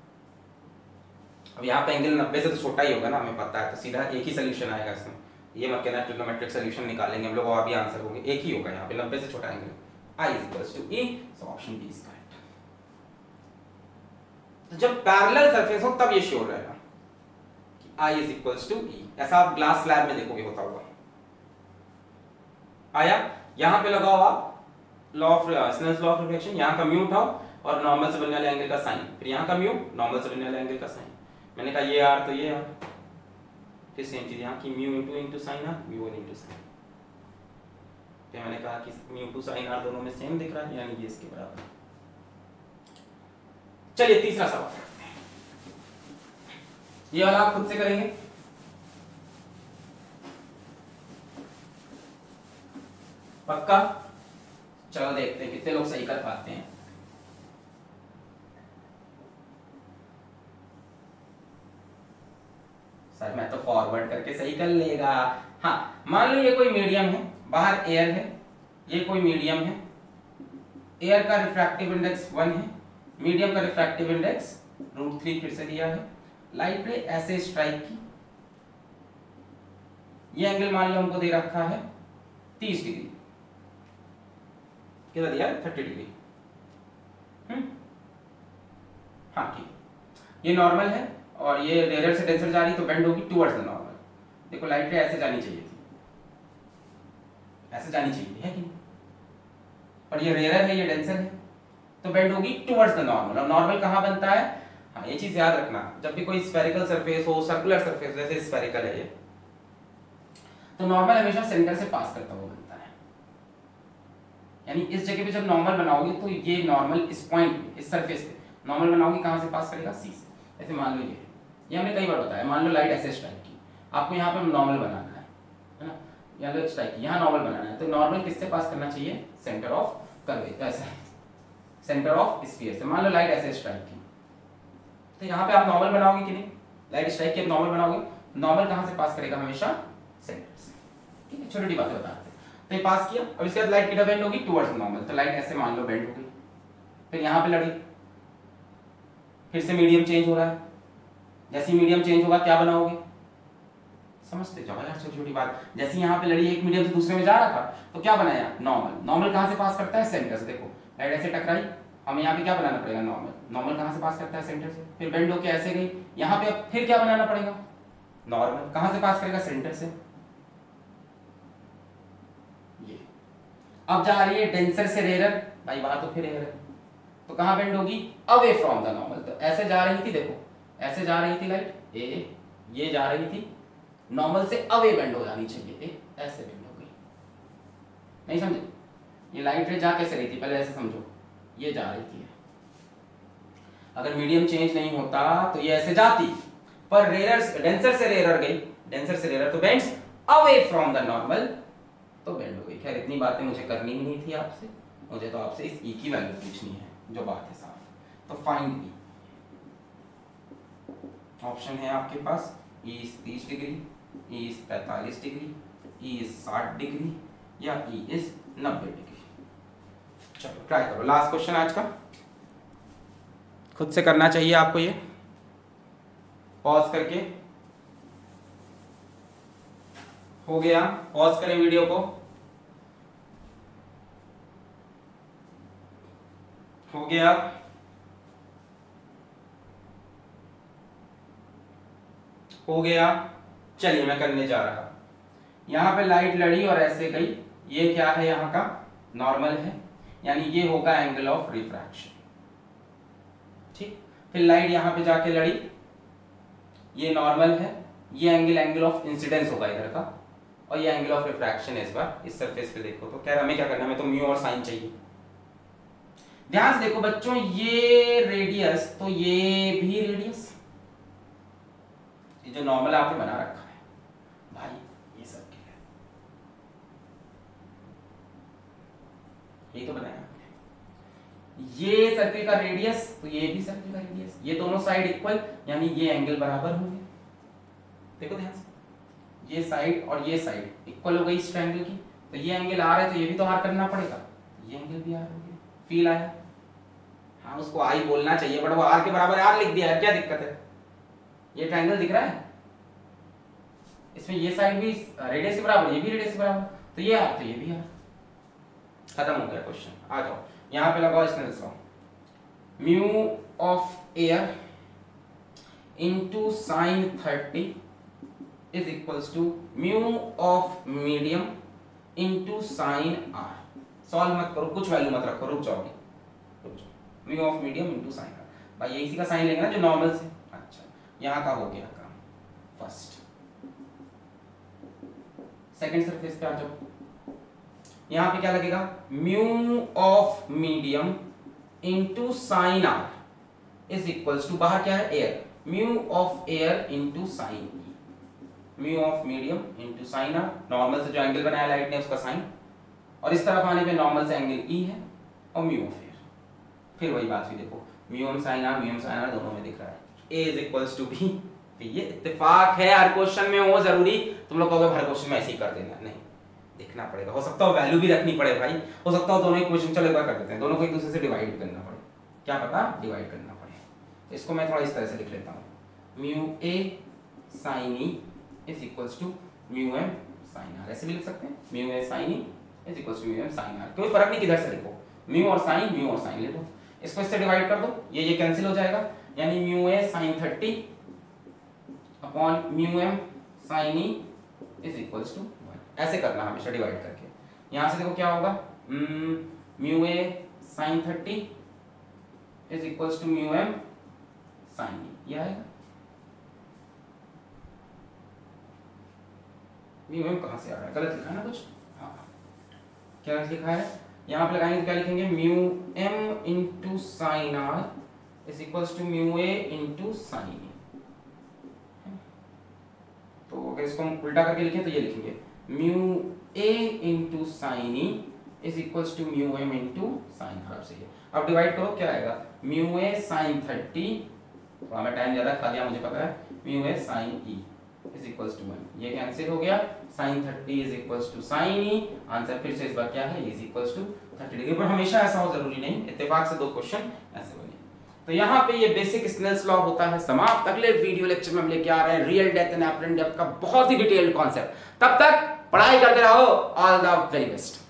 अब यहाँ पे एंगल नब्बे से तो छोटा ही होगा ना, हमें पता है, तो सीधा एक ही सोल्यूशन आएगा इसमें, ये मत कहना ट्रिग्नोमेट्रिक सोल्यूशन निकालेंगे हम लोग और भी आंसर होंगे, एक ही होगा यहाँ पे, नब्बे से छोटा angle, i is equals to e, so option B is correct। तो जब पैरेलल सरफेस हो तब ये श्योर रहेगा कि I is equals to E, ऐसा आप ग्लास स्लैब में देखोगे होता हुआ। आया, यहां पे लगाओ आप law of Snell's law of refraction, यहां का म्यू उठाओ और नॉर्मल से बनने वाले एंगल का साइन, फिर यहां का म्यू नॉर्मल से बनने वाले एंगल का साइन, मैंने कहा ये आर तो ये आर, फिर सेम चीज यहां की mu into into sine R, mu one into sine, फिर मैंने कहा कि म्यू टू साइन आर दोनों में सेम दिख रहा है, यानी ये इसके बराबर। चलिए तीसरा सवाल करते हैं, ये वाला आप खुद से करेंगे, पक्का? चलो देखते हैं कितने लोग सही कर पाते हैं। सर मैं तो फॉरवर्ड करके सही कर लेगा। हाँ, मान लो ये कोई मीडियम है, बाहर एयर है, ये कोई मीडियम है, एयर का रिफ्रैक्टिव इंडेक्स वन है, मीडियम का रिफ्रैक्टिव इंडेक्स रूट थ्री फिर से दिया है, लाइट रे ऐसे स्ट्राइक की, ये एंगल मान लो हमको दे रखा है तीस डिग्री, कितना दिया है थर्टी डिग्री, हम्म हाँ ठीक, ये नॉर्मल है और ये रेयर से डेंसर जा रही तो बेंड होगी टुवर्ड्स द नॉर्मल। देखो लाइट रे ऐसे जानी चाहिए थी, ऐसे जानी चाहिए थी है कि नहीं, और ये रेयर है ये डेंसर है तो बेंड होगी टुवर्ड्स द नॉर्मल। और नॉर्मल कहाँ बनता है, हाँ ये चीज याद रखना, जब भी कोई स्फेरिकल सरफेस हो, सर्कुलर सरफेस, जैसे स्फेरिकल है ये, तो नॉर्मल हमेशा सेंटर से पास करता हुआ बनता है। यानी इस जगह पे जब नॉर्मल बनाओगे तो ये नॉर्मल इस पॉइंट पे, इस सरफेस पे नॉर्मल बनाओगे, कहाँ से पास करेगा, सी से। ऐसे मान लो ये ये हमने कई बार बताया, मान लो लाइट ऐसे स्ट्राइक की, आपको यहाँ पे नॉर्मल बनाना है, है ना, यहाँ लो स्ट्राइक की, यहाँ नॉर्मल बनाना है, तो नॉर्मल किससे पास करना चाहिए, सेंटर ऑफ कर्व, ऐसा सेंटर ऑफ स्फीयर से। मान लो लाइट ऐसे स्ट्राइक की, तो यहाँ पे आप नॉर्मल बनाओगे कि नहीं, लाइट स्ट्राइक की नॉर्मल बनाओगे, नॉर्मल कहाँ से पास करेगा, हमेशा सेंटर से। ठीक है, छोटी छोटी बातें बताते हैं। तो ये पास किया, अब इसके बाद लाइट किधर बेंड होगी, टुवर्ड्स नॉर्मल, तो लाइट ऐसे मान लो बेंड हो गई, फिर यहाँ पे लड़ी, फिर से मीडियम चेंज हो रहा है, जैसे ही मीडियम चेंज होगा क्या बनाओगे, समझते जाओ यार छोटी छोटी बात। जैसे यहाँ पे लड़ी एक मीडियम से दूसरे में जा रहा था तो क्या बनाया, नॉर्मल। नॉर्मल कहाँ से पास करता है, सेंटर से। देखो लाइट ऐसे टकराई, हमें यहाँ पे क्या बनाना पड़ेगा, नॉर्मल। नॉर्मल कहाँ से पास करता है, सेंटर से। फिर बेंड होके ऐसे गई, यहाँ पे अब फिर क्या बनाना पड़ेगा, नॉर्मल। कहाँ से पास करेगा, सेंटर से। ये अब जा रही है डेंसर से रेयर, भाई वहां तो फिर रेयर है, तो कहाँ बेंड होगी, अवे फ्रॉम द नॉर्मल। तो ऐसे जा रही थी, देखो ऐसे जा रही थी लाइट, ए ये जा रही थी, नॉर्मल से अवे बेंड हो जानी चाहिए, ए ऐसे बेंड हो गई। नहीं समझे, ये लाइट रे जा कैसे रही थी, पहले ऐसे समझो, ये जा रही थी, अगर मीडियम चेंज नहीं होता तो ये ऐसे जाती, पर रेयर डेंसर से रेयर गई, डेंसर से रेयर तो bends away from the normal, तो बेंड हो गई। खैर इतनी बातें मुझे करनी ही नहीं थी आपसे, मुझे तो आपसे इस ई की वैल्यू पूछनी है, जो बात है साफ। तो फाइंड ई, ऑप्शन है आपके पास, ई इज तीस डिग्री, ई इज पैंतालीस डिग्री, ई इज साठ डिग्री, या ई इज नब्बे डिग्री। चलो ट्राई करो, लास्ट क्वेश्चन आज का, खुद से करना चाहिए आपको ये, पॉज करके। हो गया, पॉज करें वीडियो को, हो गया, हो गया। चलिए मैं करने जा रहा, यहां पे लाइट लड़ी और ऐसे गई, ये क्या है, यहां का नॉर्मल है, यानी ये होगा एंगल ऑफ रिफ्रैक्शन, ठीक। फिर लाइट यहां पे जाके लड़ी, ये नॉर्मल है, ये एंगल एंगल ऑफ इंसिडेंस होगा इधर का, और ये एंगल ऑफ रिफ्रैक्शन है इस बार इस सरफेस पे। देखो तो क्या हमें क्या करना है, हमें तो म्यू और साइन चाहिए। ध्यान से देखो बच्चों, ये रेडियस तो ये भी रेडियस, ये जो नॉर्मल आपने बना रखा है भाई, ये सर्किल है, ये तो बनाया आपने, ये सर्किल का रेडियस तो ये भी सर्किल का रेडियस, ये दोनों साइड इक्वल, यानी ये एंगल बराबर होंगे। देखो ध्यान से, ये साइड और ये साइड इक्वल हो गई इस ट्रायंगल की, तो ये एंगल आर है तो ये भी तो आर करना पड़ेगा, ये एंगल भी आर हो गया। फील आया, हाँ उसको आई बोलना चाहिए, बट वो आर के बराबर आर लिख दिया है, क्या दिक्कत है। ये ट्रायंगल दिख रहा है, इसमें ये साइड भी रेडियस के बराबर, ये भी रेडियस के बराबर, तो ये आर तो ये भी आर, खत्म हो गया क्वेश्चन। आ जाओ यहां पे लगाओ Snell's law, mu of air into sine thirty is equals to mu of medium into sine R. Solve मत करो, कुछ वैल्यू मत रखो, रुक जाओगे, रुक जाओ। Mu of medium into sine R, भाई ये इसी का साइन लेंगे ना जो नॉर्मल से। अच्छा यहां का हो गया काम, फर्स्ट। सेकंड सरफेस पे आ जाओ, यहां पे क्या लगेगा, mu of medium into sine R is equals to, बाहर क्या है air, mu of air into sine E, mu of medium into sine R, normal से जो एंगल बनाया लाइट ने उसका साइन, और इस तरफ आने पे नॉर्मल से एंगल ई है, और म्यू ऑफ एयर, फिर वही बात हुई, देखो mu of sine R, mu of sine R दोनों में दिख रहा है, A is equals to B. ये इत्तेफाक है, हर क्वेश्चन में हो जरूरी, तुम लोग कहोगे हर क्वेश्चन में ऐसे ही कर देना, नहीं देखना पड़ेगा, हो सकता हो वैल्यू भी रखनी पड़े भाई, हो सकता हो दोनों इक्वेशन, चलो एक बार कर देते हैं, दोनों को एक दूसरे से डिवाइड करना पड़े, क्या पता डिवाइड करना पड़े। तो इसको मैं थोड़ा इस तरह से लिख लेता हूँ, mu A sine E is equals to mu M sine R, ऐसे भी लिख सकते हैं, mu A sine E is equals to mu M sine R, कोई फर्क नहीं किधर से लिखो, म्यू और साइन, म्यू और साइन ले लो, इसको इससे डिवाइड कर दो, ये ये कैंसिल हो जाएगा, यानी mu A sine thirty upon mu M sine E is equals to one, ऐसे करना हमेशा डिवाइड करके। यहां से देखो क्या होगा, mu A sine thirty is equals to mu M sine E, ये आएगा। म्यू एम कहां से आ रहा है, गलत लिखा है ना कुछ, हाँ क्या लिखा है, यहां पे लगाएंगे तो क्या लिखेंगे, mu M into sine R is equals to mu A into sine E. तो अगर इसको हम उल्टा करके लिखें तो ये लिखेंगे, mu A into sine E is equals to mu M into sine R. से अब डिवाइड करो क्या आएगा, म्यू ए साइन थर्टी, थोड़ा मैं टाइम ज्यादा खा लिया मुझे पता है, mu A sine E is equals to one, ये कैंसिल हो गया, sine thirty is equals to sine E, answer फिर से इस बार क्या है, is equals to thirty degree. पर हमेशा ऐसा हो जरूरी नहीं, इत्तेफाक से दो क्वेश्चन ऐसे बने। तो यहाँ पे ये बेसिक स्नेल्स लॉ होता है समाप्त। अगले वीडियो लेक्चर में हम लेके आ रहे हैं real depth and apparent depth का बहुत ही डिटेल्ड कॉन्सेप्ट। तब तक पढ़ाई करते रहो, ऑल द वेरी बेस्ट।